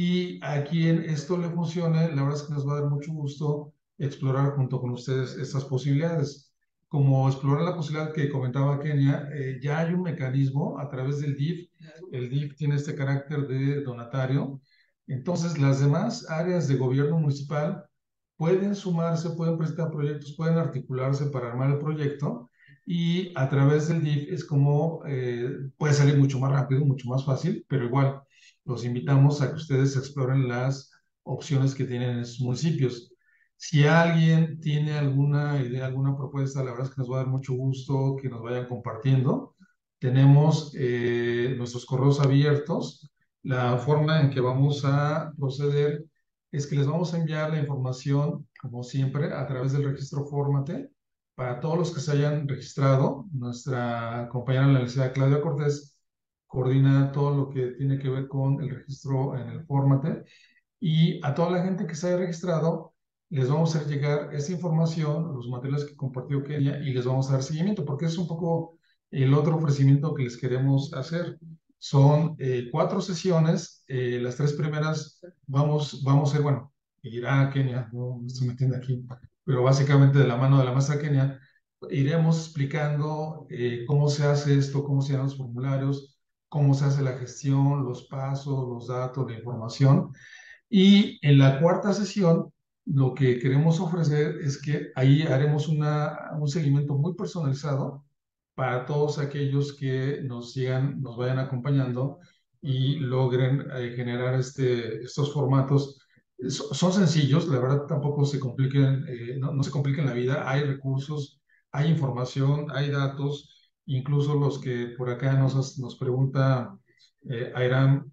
y a quien esto le funcione, la verdad es que nos va a dar mucho gusto explorar junto con ustedes estas posibilidades. Como explorar la posibilidad que comentaba Kenia, ya hay un mecanismo a través del DIF. El DIF tiene este carácter de donatario. Entonces, las demás áreas de gobierno municipal pueden sumarse, pueden presentar proyectos, pueden articularse para armar el proyecto, y a través del DIF es como puede salir mucho más rápido, mucho más fácil, pero igual los invitamos a que ustedes exploren las opciones que tienen en sus municipios. Si alguien tiene alguna idea, alguna propuesta, la verdad es que nos va a dar mucho gusto que nos vayan compartiendo. Tenemos nuestros correos abiertos. La forma en que vamos a proceder es que les vamos a enviar la información, como siempre, a través del registro Fórmate. Para todos los que se hayan registrado, nuestra compañera en la Universidad Claudia Cortés coordina todo lo que tiene que ver con el registro en el Fórmate, y a toda la gente que se haya registrado les vamos a hacer llegar esa información, los materiales que compartió Kenia, y les vamos a dar seguimiento, porque es un poco el otro ofrecimiento que les queremos hacer. Son 4 sesiones, las 3 primeras vamos a ser, bueno, irá Kenia, no me estoy metiendo aquí, pero básicamente de la mano de la maestra Kenia, iremos explicando cómo se hace esto, cómo se llenan los formularios, cómo se hace la gestión, los pasos, los datos, la información. Y en la cuarta sesión, lo que queremos ofrecer es que ahí haremos un seguimiento muy personalizado para todos aquellos que nos sigan, nos vayan acompañando y logren generar estos formatos. Son sencillos, la verdad tampoco se compliquen, no se compliquen la vida. Hay recursos, hay información, hay datos, incluso los que por acá nos pregunta Airam,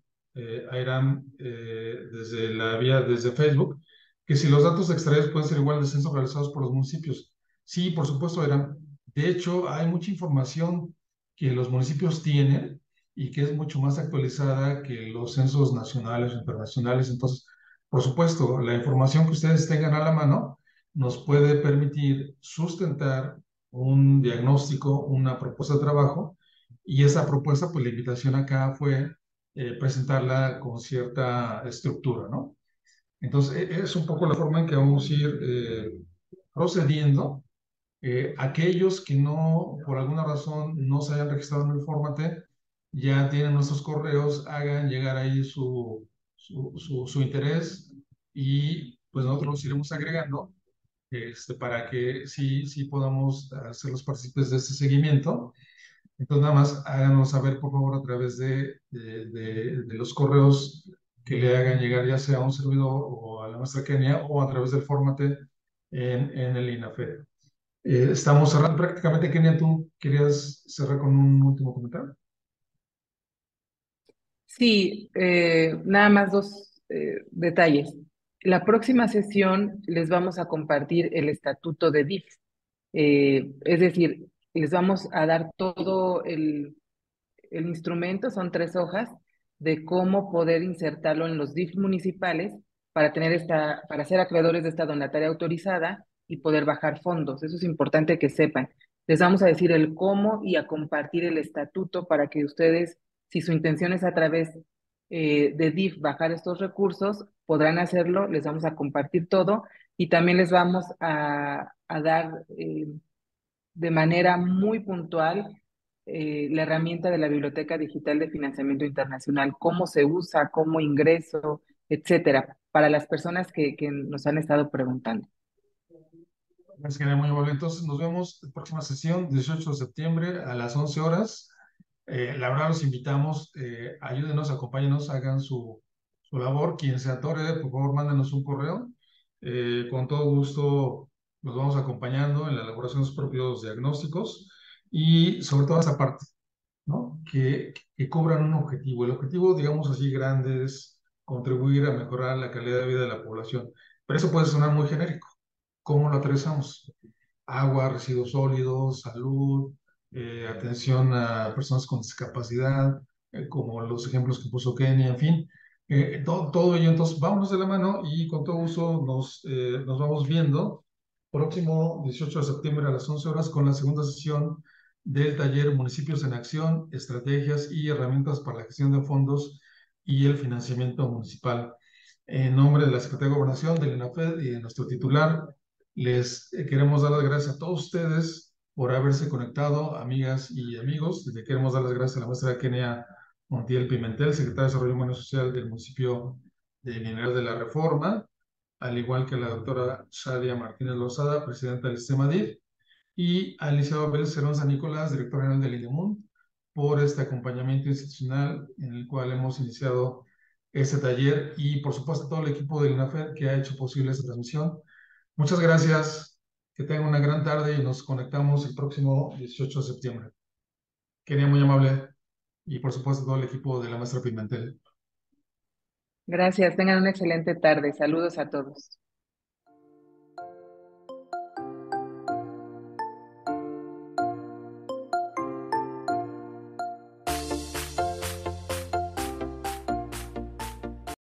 desde la vía, desde Facebook, que si los datos extraídos pueden ser igual de censos realizados por los municipios. Sí, por supuesto, Airam. De hecho, hay mucha información que los municipios tienen y que es mucho más actualizada que los censos nacionales o internacionales. Entonces, por supuesto, la información que ustedes tengan a la mano nos puede permitir sustentar un diagnóstico, una propuesta de trabajo, y esa propuesta, pues la invitación acá fue presentarla con cierta estructura, ¿no? Entonces, es un poco la forma en que vamos a ir procediendo. Aquellos que no, por alguna razón, no se hayan registrado en el Fórmate, ya tienen nuestros correos, hagan llegar ahí su interés, y pues nosotros los iremos agregando para que sí podamos hacerlos partícipes de este seguimiento. Entonces, nada más háganos saber, por favor, a través de los correos que le hagan llegar, ya sea a un servidor o a la maestra Kenia, o a través del Fórmate en el INAFED. Estamos cerrando prácticamente. Kenia, ¿tú querías cerrar con un último comentario? Sí, nada más dos detalles. La próxima sesión les vamos a compartir el estatuto de DIF. Es decir, les vamos a dar todo el instrumento, son 3 hojas, de cómo poder insertarlo en los DIF municipales para para ser acreedores de esta donataria autorizada y poder bajar fondos. Eso es importante que sepan. Les vamos a decir el cómo y a compartir el estatuto para que ustedes, si su intención es a través de DIF bajar estos recursos, podrán hacerlo. Les vamos a compartir todo y también les vamos a dar de manera muy puntual la herramienta de la Biblioteca Digital de Financiamiento Internacional, cómo se usa, cómo ingreso, etcétera, para las personas que nos han estado preguntando. Es que era muy amable. Entonces nos vemos en la próxima sesión, 18 de septiembre a las 11 horas. La verdad los invitamos, ayúdenos, acompáñenos, hagan su labor. Quien se atore, por favor, mándenos un correo. Con todo gusto los vamos acompañando en la elaboración de sus propios diagnósticos y sobre todo esa parte, ¿no? Que cubran un objetivo. El objetivo, digamos así, grande es contribuir a mejorar la calidad de vida de la población. Pero eso puede sonar muy genérico. ¿Cómo lo aterrizamos? Agua, residuos sólidos, salud, atención a personas con discapacidad, como los ejemplos que puso Kenny, en fin, todo ello. Entonces, vámonos de la mano y con todo gusto nos vamos viendo próximo 18 de septiembre a las 11 horas con la segunda sesión del taller Municipios en Acción, Estrategias y Herramientas para la Gestión de Fondos y el Financiamiento Municipal. En nombre de la Secretaría de Gobernación, del INAFED y de nuestro titular, les queremos dar las gracias a todos ustedes por haberse conectado, amigas y amigos. Les queremos dar las gracias a la maestra Kenia Montiel Pimentel, secretaria de Desarrollo Humano y Social del municipio de Mineral de la Reforma, al igual que a la doctora Shadia Martínez Lozada, presidenta del sistema DIF, y al licenciado Abel Cerón San Nicolás, director general del INEMUN, por este acompañamiento institucional en el cual hemos iniciado este taller y, por supuesto, a todo el equipo del INAFED que ha hecho posible esta transmisión. Muchas gracias, que tengan una gran tarde y nos conectamos el próximo 18 de septiembre. Quería muy amable y por supuesto todo el equipo de la maestra Pimentel. Gracias, tengan una excelente tarde. Saludos a todos.